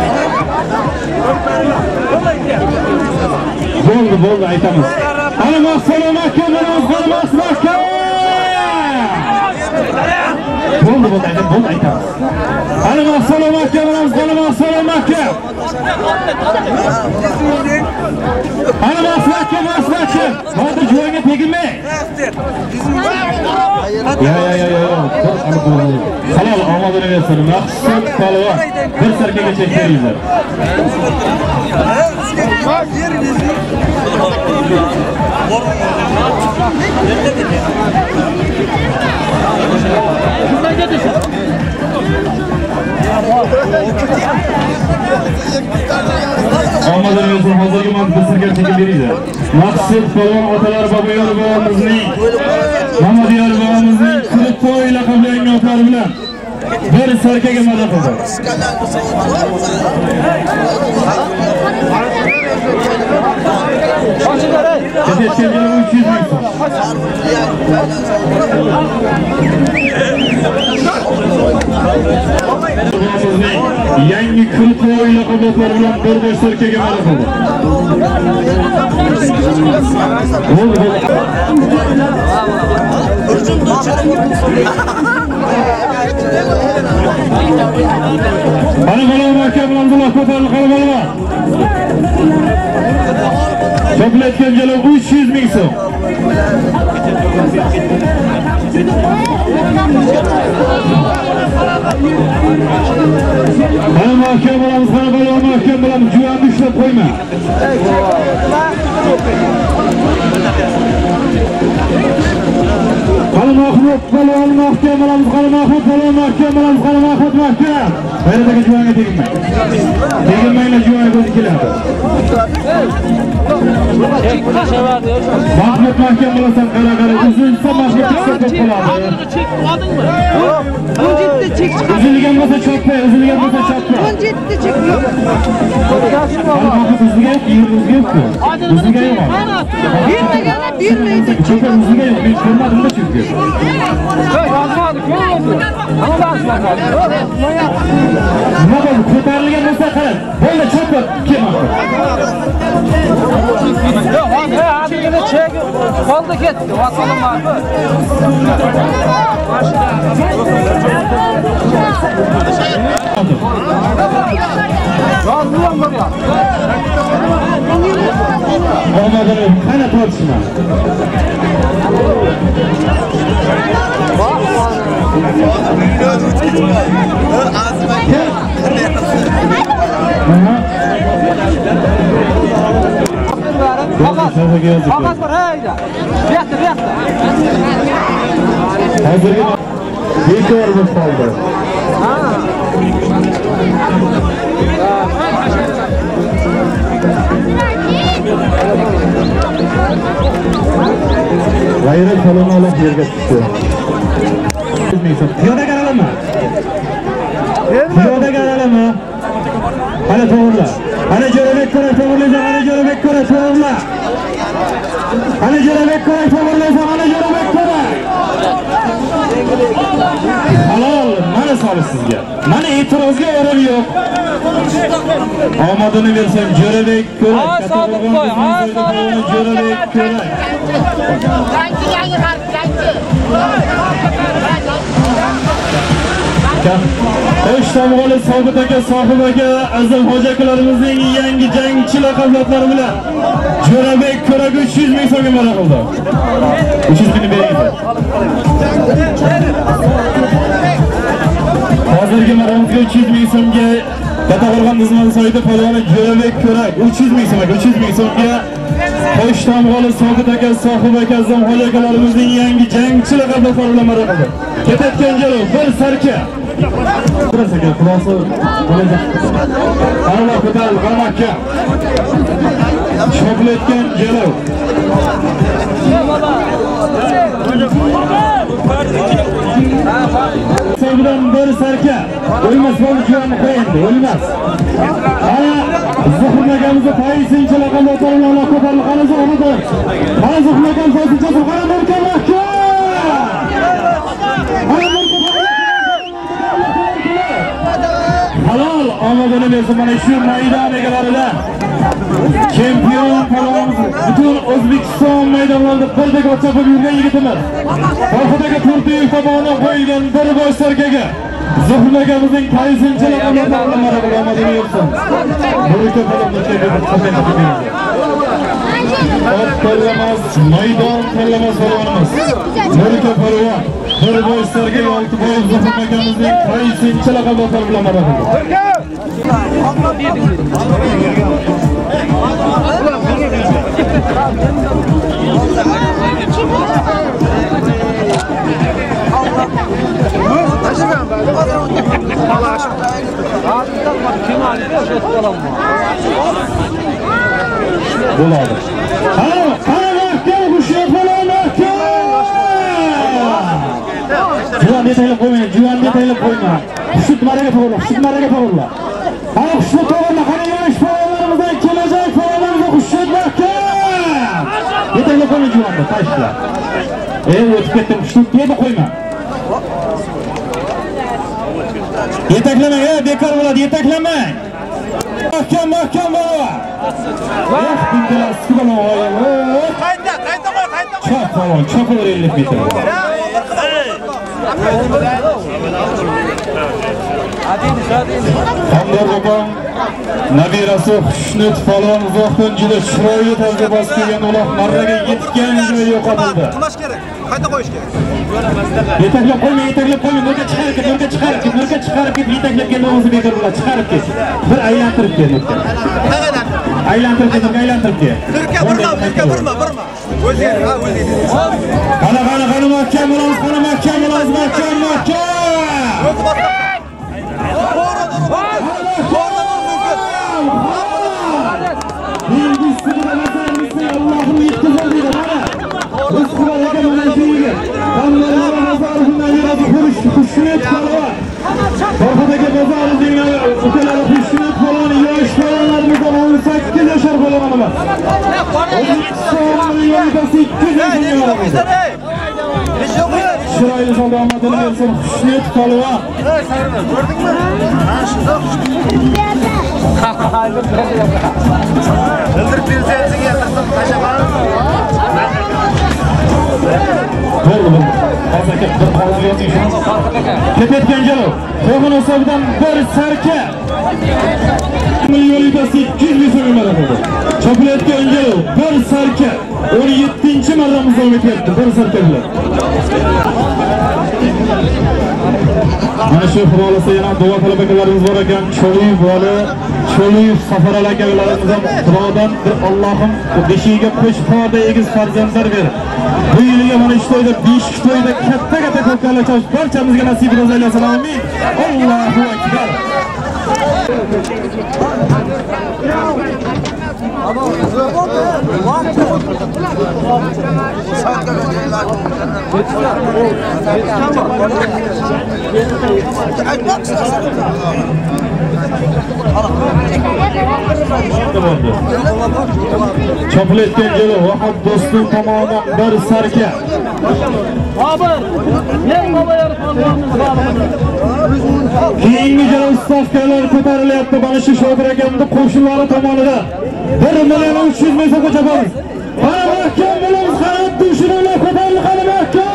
Bo'ldi, aytamiz. Qani mahsolo mahkam bo'lamiz, qani mahkam. Bo'ldi, aytamiz. Qani mahsolo mahkam bo'lamiz, qani mahsolo mahkam. Qani mahsolo mahkam. Hozir juvonga teginma. Ya. Halol omadini bersin. Maqsud polvon bir sarkaga chekdiringlar. Omadini bersin, hozirgi manzilga chekib beringlar. Maqsud polvon otalar boboyor bobomizning, Mamadiyar bobomizning qilib to'y laqablangan otlari bilan bir sarkaga madad qildi. Yangi qilib to'y laqablangan bilan bir sarkaga madad qildi. Qani polvon mahkam Abdulloh ko'tarilib qolib. To'platgan jalov 300 ming so'm. Qani mahkam bo'lamiz, qani polvon mahkam bo'lamiz, juvonni ushlab qo'yma. Qani Mahmud polvon mahkam bo'lamiz, qani Mahmud polvon mahkam bo'lamiz, qani Mahmud mahkam. Bayradagi juvonga tegmang. Tegmanglar, juvon ko'zi keladi. Mahmud mahkam bo'lasan, qara uzilsa Mahmud chiqib qoladi. Chek oldingmi? 17 chek chiqadi. Uzilgan bo'lsa choppa, uzilgan bo'lsa choppa. 17 chek yo'q. Mahmud uzilgan, uzilgan. Uzilgan yo'q. Bermaganlar bermaydi. Choppa uzilgan yo'q, men ko'rmadim-da chunki. Nima bo'ldi? Ko'tarilgan bo'lsa qarang. Bo'ldi, choppa, kelmoqda. Hozirgina chek qoldi ketdi. Vakolim bormi? Roziyam bo'lyapti. Omadini qana tortishma. Qog'oz bor, hayda. Bu yoqda. Hozirgi bekor bo'lib qoldi. G'ayrat saloni olib yerga tushdi. Piyoda qaralama. Piyoda qaralama. Qani to'g'rila. Qani Jo'rabek ko'ra to'g'rilaysan, qani Jo'rabek ko'ra to'g'rila. Qani Jo'rabek ko'ra to'g'rilaysan, qani Jo'rabek ko'ra. Halol, mana solish sizga. Mana e'tirozga o'rin yo'q. Omadini bersam Jo'rabek ko'ra. Ha, Sodiq boy, ha, Sodiq. Jo'rabek ko'ra. Qo'sh tomg'oli Sobit aka, Sohib aka, Azim hoji akalarimizning yangi jangchi laqablatlari bilan Jo'rabek ko'raga 300 ming so'mga ma'lum qildi. 300 mingni bering. Hozirgi maramizga 300 ming so'mga Kataqo'rg'on Nizmon soyida polvoni Jo'rabek ko'rak 300 ming so'mga, 300 ming so'mga Qo'sh tomg'oli Sobit aka, Sohib aka, Azim hoji akalarimizning yangi jangchi laqablatlari bilan ma'lum qildi. Ketayotgan jalo bir sarka. Burasiga xulosa bo'ladi. Allah ko'tal qamakka. Cho'playotgan jalo. Sevgidan bir sarka. O'lmas bo'ldi juvonni qo'yindi, o'lmas. Ana Zuhurnagamizda tayinchi laqablar bilan Allah ko'tal qanasi o'rida. Ana Zuhurnagam tayinchi qara markamakka. Halol omadini bersin mana shu maydon egalarida. Chempion polvonimiz butun O'zbekiston maydonlarida birdek o'chab yurgan yigitimiz. Orqadagi Turdiyev tomonidan qo'yilgan bir bosh sarkaga Zuhurnagamizning tayinchi laqablari bilan omadini bersin. Burka polvonga tanlamas, maydon tanlamas polvonimiz. Burka polvon bir bosh sarka Oltiboyev Zuhurnagamizning tayinchi laqablari bilan marhamat. Bo'ladi. Qani mahkam kuchli mahkam. Juvon detaylab qo'ymayman, juvon detaylab qo'ymayman. Xushud maraga to'g'ri, xushud maraga to'g'ri. Qani xushud to'g'ri, qani yosh faollarimiz kelajak faollarimiz xushud mahkam. Detaylab qo'ymayman juvonni, tashla. O'tib ketdim, xushud deb qo'yma. Yetaklamang, bekor bo'ladi, yetaklamang. Mahkam bo'la. Qayta qo'y. Chop falon, chop 50 metr. Hamdor bobom nabirasi Xushnud falon uzoqdan juda chiroyli tarzda bosib kelgan uloq marraga yetgan joyi yo'qotildi. Qulash kerak. Qayta qo'yish kerak. Yetaklab qo'yma, nurga chiqarib ket, yetaklab keldi o'zi bekor bo'ladi, chiqarib ket. Bir aylantirib ket. Aylantirib ket. Turkiya bir Birma. O'zing, ha, o'zing. Qana mahkam bo'lamiz, mahkam. Allah'ım yetkizir dedi bana. Rızkılarga mana deydi. Qanlarga bozordan yuradi xushnet qilib. Farqadagi bozor degan ukalar xushnet bo'lgan yosh bolalarimiz 18 yoshar bolalarimiz. Chiroyli salomatini bersin, xushnet qilib. Ko'rdingmi? Ha, shundoq. Bildirib bersangiz, tashaman. Bo'ldi. Hozirga bir qolib yoting shuni. Ketayotgan jalo. Qo'g'on hisobidan bir sarka. Millionida 800 ming so'm marafon. Chopilayotgan jalo bir sarka. 17-marramiz davom etyapti bir sarka bilan. Mana shu xulosada yana duo qilib akalarimiz bor ekan. Cho'liyev Safar akalarimiz ham Xudodan bir Allohim beshiga qo'shqoda egiz farzandlar ber. Bu yilga mana shu to'yda 5 to'yda katta ko'klarlar cho'sh barchamizga nasib etsin. Amin. Allohu akbar. Chopilayotgan jalo Vahab do'stim tomonidan bir sarka. Keyingi jalo stavkalar ko'tarilyapti. Mana shu Shodir akamning qo'shinlari tomonidan 1,300,000 so'mga chopamiz. Qani mahkam bo'lamiz, qani dushmanlar ko'tarilib qani mahkam.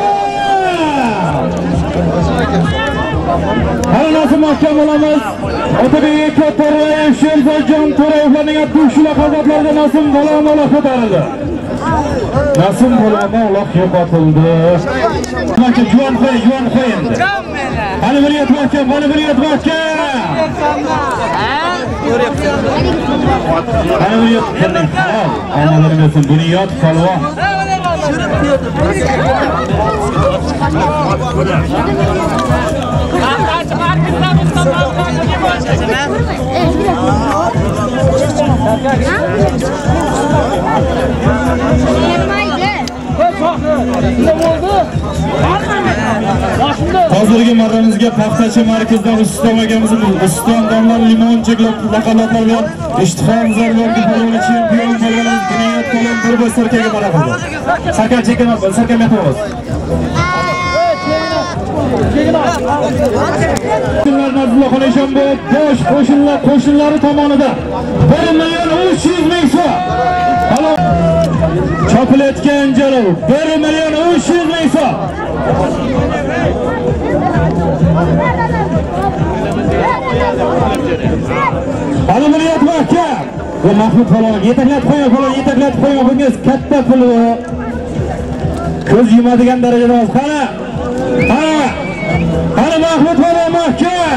Qani nasib mahkam bo'lamiz. Otabek To'rayev, Sherzojon To'rayevlarning dushman qazoqlarida nasib bo'lamiz ko'tarildi. Nasim bo'ladi, Alloh yo'qotildi. Mahkam juvon qo'yindi. Qani bir mahkam. Qani bir Allah'ım olsun Bunyod polvon. Hozirgi marramizga paxtachi markazdan Rustam akamiz Rustam domlar limonchilar laqablar bilan ishtihom zarlarga bo'lgan chempion bo'lganimiz Bunyod polvon bir boy sarkaga maraqada. Sarka chekana, sarka metamiz. Bosh qo'shinlari tomonidan 1,300,000 so'm. Chopilayotgan jalo 1,300,000 so'm. Bunyod mahkam. Bu Mahmud polvon yetaklatib qo'ygan bungiz katta pul. Ko'z yumadigan darajada emas. Qani Mahmud polvon mahkam.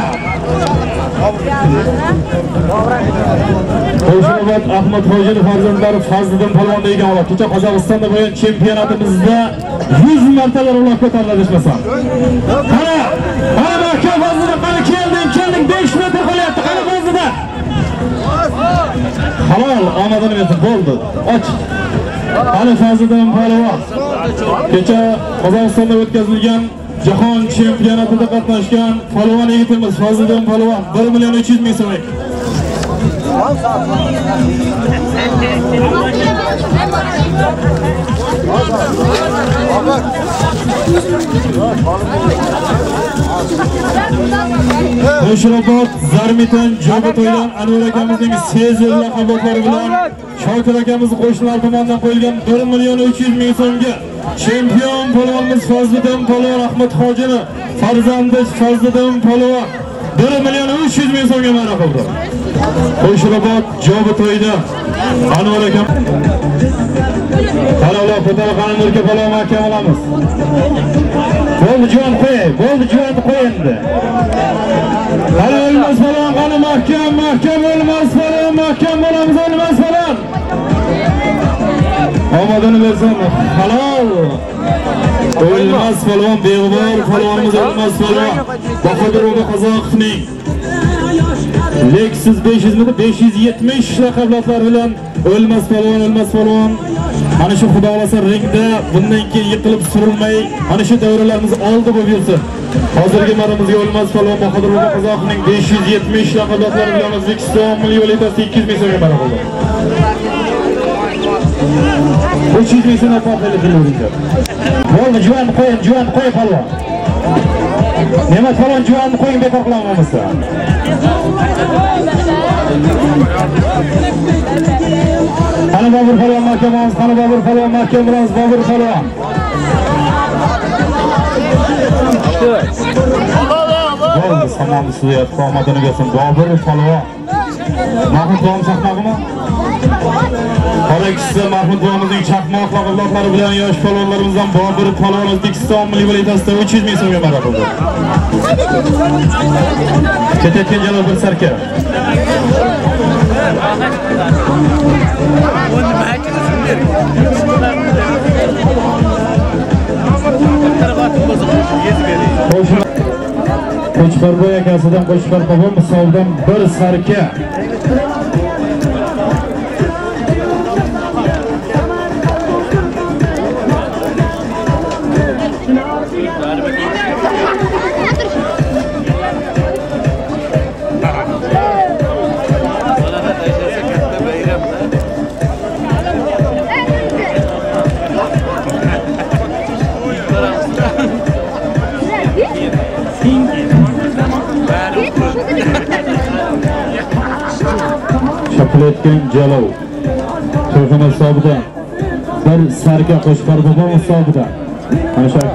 Qo'shnobod Ahmad Hojiyev farzandlari Fazliddin polvon degan ola. Kecha Qozog'istonda bo'lgan chempionatimizda 100 martalar ular ko'tariladi desam. Qani mahkam Fazliddin qani kelding 5 metr qolyapti. Qani Fazliddin. Halol omadini bersin bo'ldi. Och. Qani Fazliddin polvon. Kecha Qozog'istonda o'tkazilgan Jahon chempionatida qatnashgan polvon yigitimiz Fazliddin polvon 1,300,000 so'm. Qo'shrobod Zarmitan Jo'bato'ydan Anvar akamizning Sezir laqabotlari bilan Shokir akamizning qo'shnilar tomonidan qo'yilgan 1,300,000 so'mga chempion polvonimiz Fazliddin polvon Ahmad Hojiyev farzandi Fazliddin polvon 1,300,000 so'mga ma'no qildi. Qo'shrobod Jo'bato'yda Anvar akam Qanolar fotoqani nurga polvon mahkam olamiz. Bo'ldi juvon qo'y endi. Qani o'lmas polvon, qani mahkam o'lmas polvon, mahkam bo'lamiz o'lmas polvon. omadini bersin. Halol. O'lmas polvon, beg'ubor polvonimiz o'lmas polvon. Bahodir O'ba Qozoqning Lexus 500 midi 570 laqablar bilan o'lmas polvon. Mana shu xudo xolasa ringda bundan keyin yiqilib surilmay, mana shu davralarimiz oldi bo'lib yursin. Hozirgi marimizga o'lmas polvon Bahodir O'ba Qozoqning 570 laqablar bilan O'zbekiston milliy valyutasi 200 ming so'mga barobar bo'ldi. 300 ming so'm paxtali qilyapti. Bo'ldi, juvon qo'y polvon. Nima polvon juvonni qo'ying, bekor qilamiz. Qani Bobur polvon mahkamamiz, qani Bobur polvon mahkamamiz, Bobur polvon. Bo'ldi, samon suyat qomatini bersin Bobur polvon. Mahmud polvon saqnaqmi? Qolakisi Mahmud polvonning chaqmoq laqablari bilan yosh polvonlarimizdan Bobur polvon O'zbekiston milliy valyutasida 300 ming so'mga barobar bo'ldi. Ketayotgan janob bir sarka. Qo'chqorboy akasidan Qo'chqor polvon hisobidan bir sarka. Shapilayotgan Jalov To'g'on hisobidan bir sarka Qo'chqor polvon hisobidan. Mana shu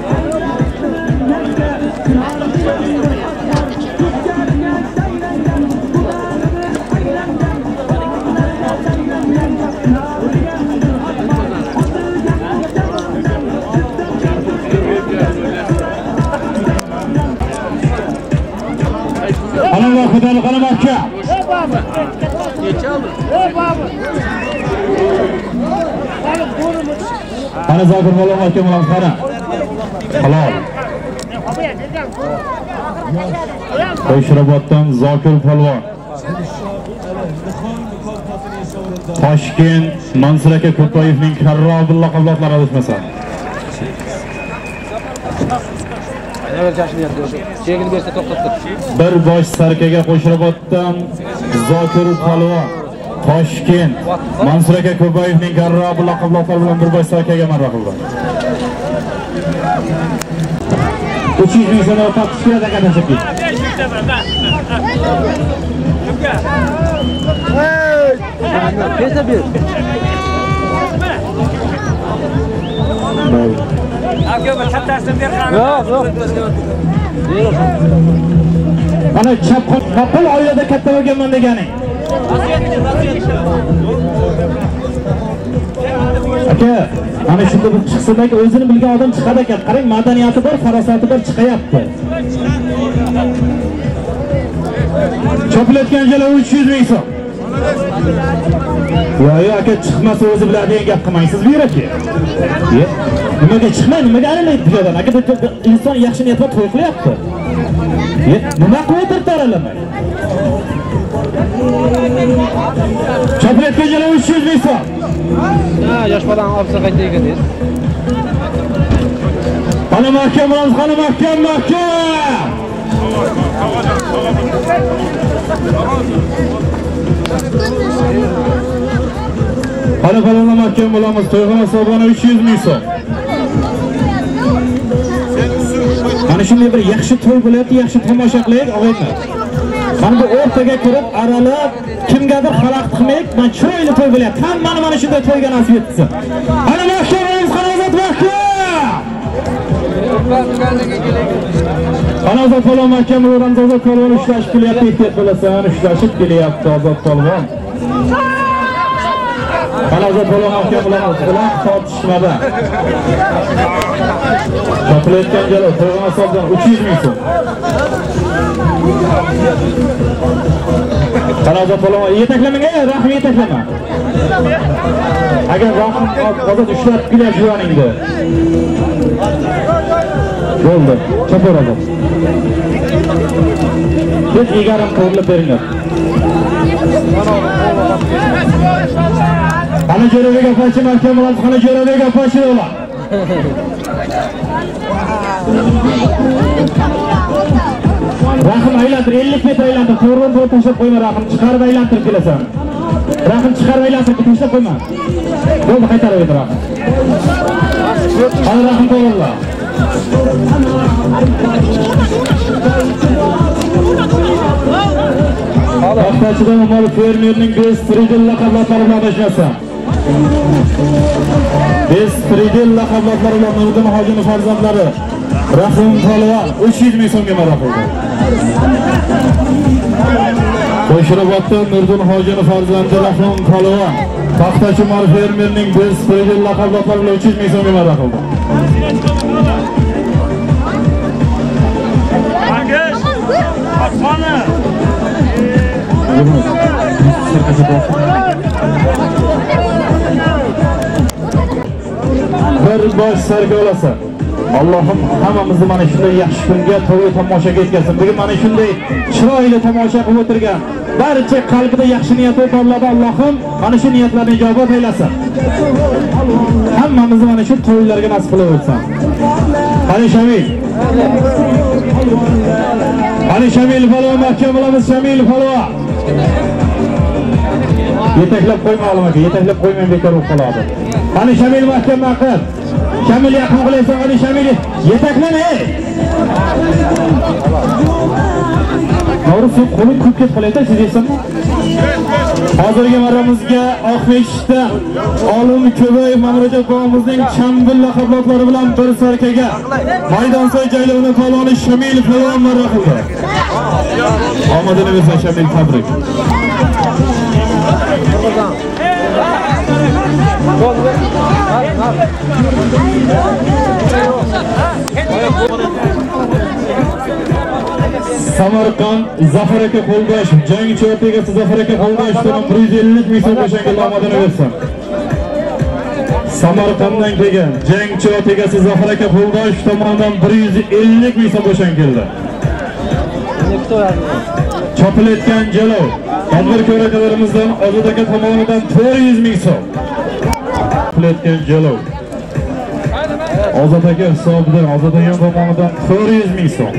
Ana xudoni qalamoqqa. Ana Zokir polvon mahkamamiz qara. Halol. Qo'shroboddan Zokir polvon. Toshkent Mansur aka Ko'payevning Karrobil laqablari adashmasa. Bir bosh sarkaga Qo'shroboddan Zokir polvon. Toshkent Mansur aka Ko'payevning Karrobil laqablari bilan bir bosh sarkaga marra qildi. 300 ming so'm taqishga taqatasiz. Pesa bir. Aka bir kattasini berqani. Yo'q. Ana chap qo'l oyada katta bo'lganman deganing. Aka, ana shunda bir chiqsadagi o'zini bilgan odam chiqadi ekan. Qarang, madaniyati bor, farosati bor chiqayapti. Chopilayotgan joylar 300 ming so'm. Yo'q, aka chiqmasa o'zi biladigan gap qilmaysiz bu yer aka. Nimaga chiqmaydi? Nimaga aralaydi bulardan? Aka inson yaxshi niyat bilan to'y qilyapti. Nima qilib taralamay? Chopilayotgan joylar 300 ming so'm. Ha, yosh bolam olsa qayta ekansiz. Qani mahkamamiz, qani mahkam. Qani palonlar mahkam bo'lamiz. To'yxona hisobini 300 ming so'm. Mana shunday bir yaxshi to'y bo'lyapti, yaxshi tomosha qilaylik, og'aylar. Mana bu o'rtaga kirib, aralab, kimgadir xalaqit qilmaylik, mana chiroyli to'y bo'lyapti. Hammani mana shunday to'yga nasib etsin. Qani mahkamamiz, qani ozod mahkam. Qani ozod polvon mahkam o'randa ozod polvon ishlashib kelyapti, ehtiyot bo'lasan, ishlashib kelyapti ozod polvon. Qani ozod polvon mahkam bilan tortishmada. Chopilayotgan joylar to'g'on hisobdan 300 ming so'm. Qani ozod polvon yetaklamang, rahmat yetaklama. Agar Rahim hozir ushlab kelash yoningda. Bo'ldi. Chaporadim. Biz egarim qo'llab beringlar. Qani jo'raga fachi mahkam bo'ladi, qani jo'raga fachi bo'lar. Rahim aylantir, 50 metr aylantir, to'g'ri to'g'ri tashlab qo'yma Rahim, chiqarib aylantirib kelasan. Rahim chiqarib aylantirib tashlab qo'yma. Bo'ldi, qaytarib ber Rahim. Qani Rahim to'g'rila. Paxtachidan mol fermerning Bestridel laqablari bilan tashlasan. Bestridel laqablari bilan Nurdin hojining farzandlari Rahim Polvon 300 ming so'mga ma'lum qildi. Qo'shiroboddan Nurdin hojining farzandi Rahim Polvon Paxtachi mol fermerning Bestridel laqablari bilan 300 ming so'mga ma'lum qildi. Bir bosh sarga olasan. Allohim hammamizni mana shunday yaxshi kunga to'y tomoshaga yetkazsin. Bugun mana shunday chiroyli tomosha qilib o'tirgan barcha qalbida yaxshi niyat bo'ladi. Allohim mana shu niyatlarni ijobat aylasin. Hammamizni mana shu to'ylarga nasib qilib o'tsin. Qani Shamil. Qani Shamil polvon mahkam bo'lamiz Shamil polvon. Yetaklab qo'yma olmaga, yetaklab qo'ymang bekor bo'lib qoladi. Qani Shamil mahkam maqsad. Shamil yaqin qilaysan, qani Shamil yetaklama. To'g'ri, qo'ling ko'p ketib qolaydi, siz eshitsanmi? Hozirgi marramizga Oqmeshda Olim Ko'bayev Mamrajat bog'imizning Chambil laqablari bilan bir sarkaga Maydonsoy joylovini polvoni Shamil polvon marra qildi. Omadini bersin Shamil, tabrik. Samarqand Zafar aka Qo'ldosh, jangchi o'rtagasi Zafar aka Qo'ldosh tomon 150 ming so'm qo'shgan omadini bersin. Samarqanddan kelgan jangchi o'rtagasi Zafar aka Qo'ldosh tomonidan 150 ming so'm qo'shgan keldi. Chopilayotgan jalov tadbirkor akalarimizdan Ozod aka tomonidan 400 ming so'm. Chopilayotgan jalov Ozod aka hisobidan Ozod aka tomonidan 400 ming so'm.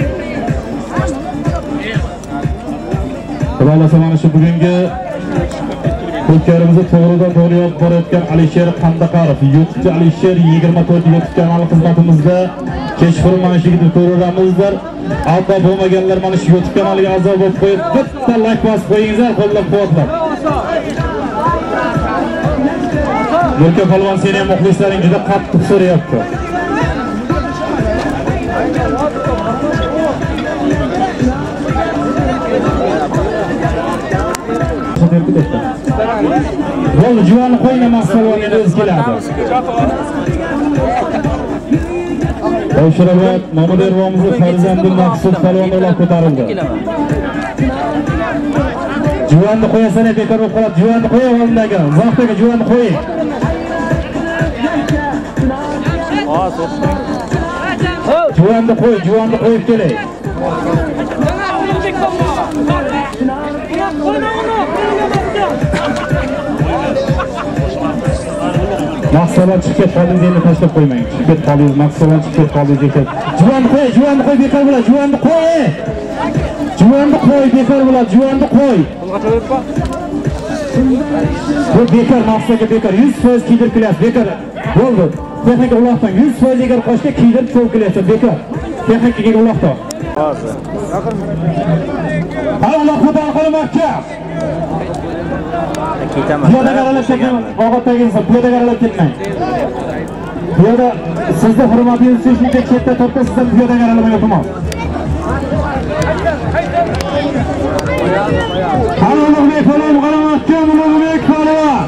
Xudoolasa mana shu bugungi ko'klarimizni to'g'ridan to'g'ri yozib borayotgan Alisher Qandaqarov, YouTube'da Alisher 24 YouTube kanali xizmatimizda kechqurun mana shu yigitni ko'ramizlar. A'zo bo'lmaganlar mana shu YouTube kanaliga a'zo bo'lib qo'yib, bitta like bosib qo'yingizlar, qo'llab-quvvatlab. Nurka polvon, seni ham muxlislaring juda qattiq so'rayapti. Bo'ldi, juvonni qo'yma maqsadga o'zi keladi. Qo'shirobod Mamud Ervomizning farzandi Maqsud polvon olib ko'tarildi. Juvonni qo'yasan, bekor bo'lib qoladi. Juvonni qo'ying oldindaga. Vaqtiga juvonni qo'ying. Juvonni qo'yib keling. Maqsadlar chiqib qoldingiz, endi tashlab qo'ymang. Chiqib qoldingiz, maqsadlar chiqib qoldingiz ekan. Juvonni qo'y, bekor bo'ladi. Juvonni qo'y, bekor bo'ladi. Juvonni qo'y. Bu bekor, maqsadga bekor. 100% kiydirib kelyapsiz, bekor. Bo'ldi. Texnika uloqdan 100% egar qo'shga kiydirib cho'p kelyapsiz, bekor. Texnikaga uloqdan. Hozir. Alloh xudodan qolmoqchi. Piyoda garalab ketmang, og'atdagingiz piyoda garalab ketmang. Piyoda sizni hurmatingiz uchun shunday chetda turibsiz, sizdan piyoda garalamang iltimos. Ulug'bek polvon g'alamatga, Ulug'bek polvon.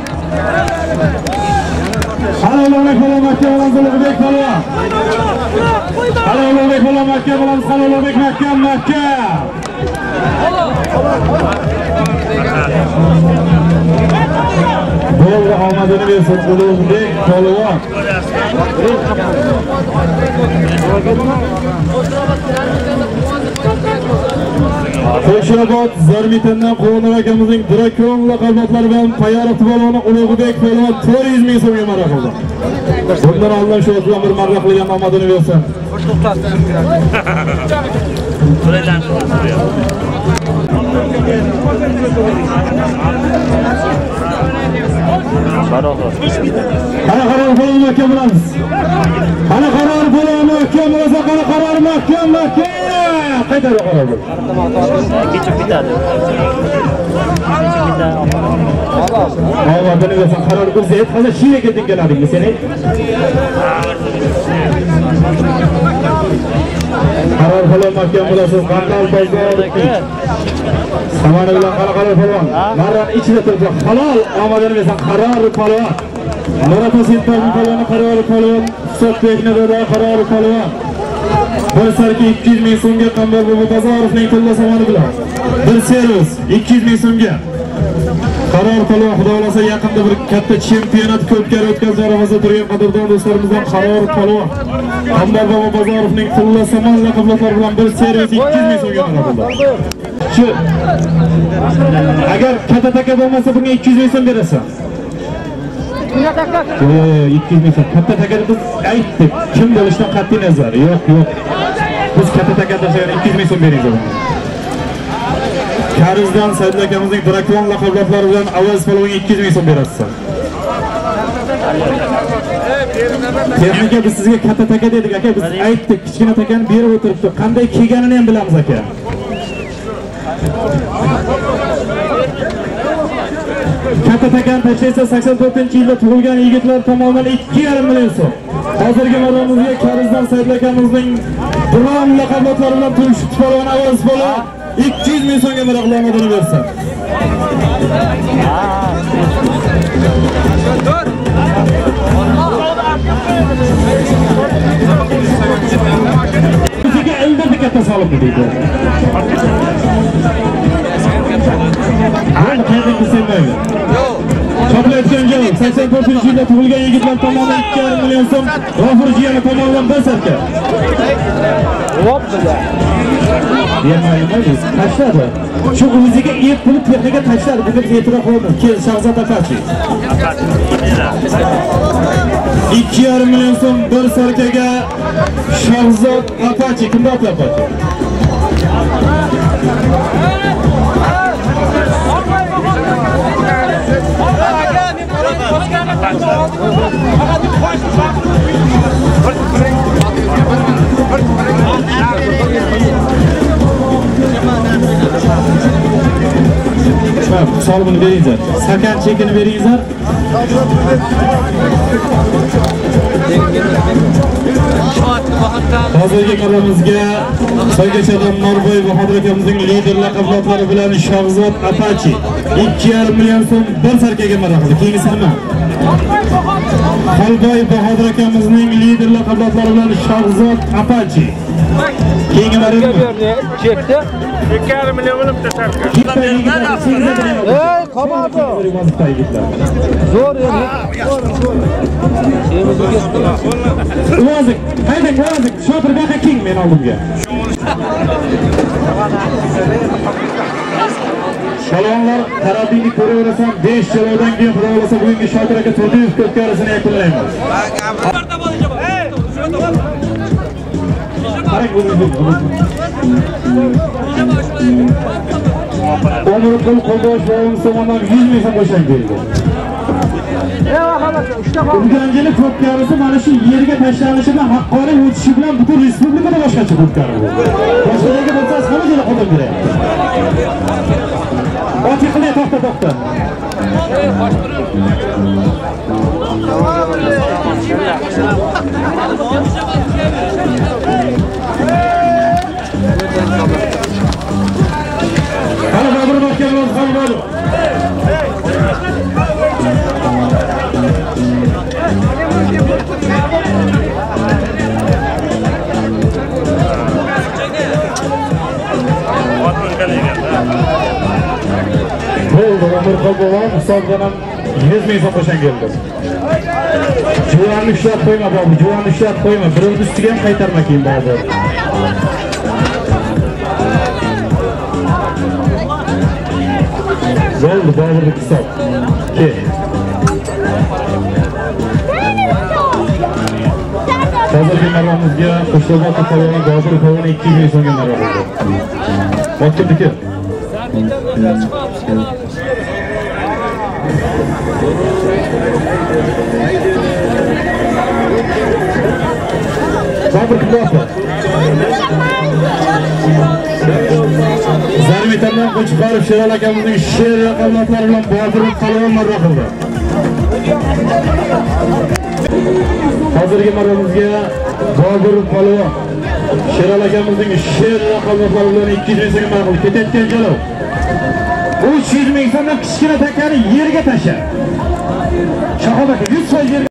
Ulug'bek polvon mahkam bo'lamiz, Ulug'bek polvon. Ulug'bek polvon mahkam bo'lamiz, Ulug'bek mahkam. Bo'ldi, omadini bersin, Ulug'bek polvon. Qo'shrobod Zarmitandan Quvonur akamizning Drakon laqablari bilan Payariq polvoni Ulug'bek polvon 400 ming so'mga marra qildi. Bundan Alloh shu bilan bir marra qilgan omadini bersin. Qara qaror bo'lib aka bilamiz. Qara qaror bo'lib aka bo'lsa qara qaror mahkam. Qaytar qaror bo'l. Kechib bitadi. Omadini bersin, qaror bo'lsa, hozir shivaga tekkanadingiz seni. Qaror bo'lib mahkam bo'lasiz. Qanday bo'ldi? Samani bilan qara polvon. Marrani ichida turibdi. Halol omadini bersin, qaror polvon. Murata Sintoy polvoni qaror polvon. Hisobtekni da qaror polvon. Bir sarki 200 ming so'mga Qambar Bobobazorovning tilla samani bilan. Bir servis 200 ming so'mga. Qaror polvon, xudo xolasa yaqinda bir katta chempionat ko'pkari o'tkazib arafasida turgan qadrdon do'stlarimizdan qaror polvon. Qambar Bobobazorovning tilla saman laqablari bilan bir servis 200 ming so'mga qildi. Shu agar katta taka bo'lmasa bunga 200 ming so'm berasan. 200 ming so'm. Katta taka biz aytdik. Kim bo'lishdan qat'iy nazar. Yo'q. Biz katta taka tashlagan 200 ming so'm bering. Karizdan Said akamizning Drakon laqablari bilan Avaz polvonga 200 ming so'm berasiz. Texnika biz sizga katta taka dedik aka, biz aytdik, kichkina takani berib o'tiribdi. Qanday kelganini ham bilamiz aka. Katta takani tashlaysa 84-yilda tug'ilgan yigitlar tomonidan 2,5 million so'm. Hozirgi marramizga Karizdan Said akamizning Drakon laqablari bilan turishib polvon Avaz polvon 200 ming so'mga maraqlamadini bersin. Bizga elda katta solib deydi. Ana qayerda bilmayman. Choplayotgan javob 84-yilda tug'ilgan yigitlar tomonidan 2,5 million so'm, G'ofur jiyani tomonidan 1 sarka. Vopda. Yermaymiz, tashladi. Shu o'ziga ep pulni texnika tashladi. Bugun e'tirof qildim. Kel Shahzod Apachi. 2,5 million so'm bir sarkaga Shahzod Apachi. Kimda Apachi? Solibini beringizlar. Sakan chekini beringizlar. Hozirgi marramizga Soygachadan Norboy Bahodir akamizning lider laqablari bilan Shahzod Apachi 2,5 million so'm bir sarkaga marra qildi. Keyingisi nima? Xolboy Bahodir akamizning lider laqablari bilan Shahzod Apachi. Keyingi marra chekdi. 2,5 million bo'lib tasarka. Ey, komando. Zo'r edi. Uvozik, haydang, uvozik. Shotir baqa king men oldimga. Salonlar tarafini ko'raverasan, 5 yildan keyin xudo xolasa bugungi Shotir aka Turdiyev ko'pkarisini yakunlaymiz. Qarang Onur Qo'lbosh tomonidan 100 ming so'm qo'shang berdi. Urganjili ko'pkarisi mana shu yerga tashlanishi bilan haqqoniy o'tishi bilan butun respublikada boshqacha ko'pkari bu. Boshqalarga bo'lsa hamma joyda qolib beradi. Ochiqli to'xta. Hali bir mahkamlar qolmadi. Bo'ldi, bir qo'lboq hisobdan ham 100 ming so'm qo'shan keldi. Juvonni ushlab qo'yma Bobur, juvonni ushlab qo'yma. Birovni ustiga ham qaytarma keyin Bobur. Bo'ldi, Boburni hisob. Kel. Hozirgi marramizga qo'shilgan polvon Bobur polvon 200 ming so'mga marra bo'ldi. Vaqtniki. Bobur kimlar? Zarmitandan Qo'chqorov Sherol akamizning she'r raqamlari bilan Bobur polvon marra qildi. Hozirgi marramizga Bobur polvon Sherol akamizning she'r raqamlari bilan 200 ming so'mga marra qildi. Ketayotgan jalov. 300 ming so'mdan kichkina takani yerga tashla. Shahob aka 100%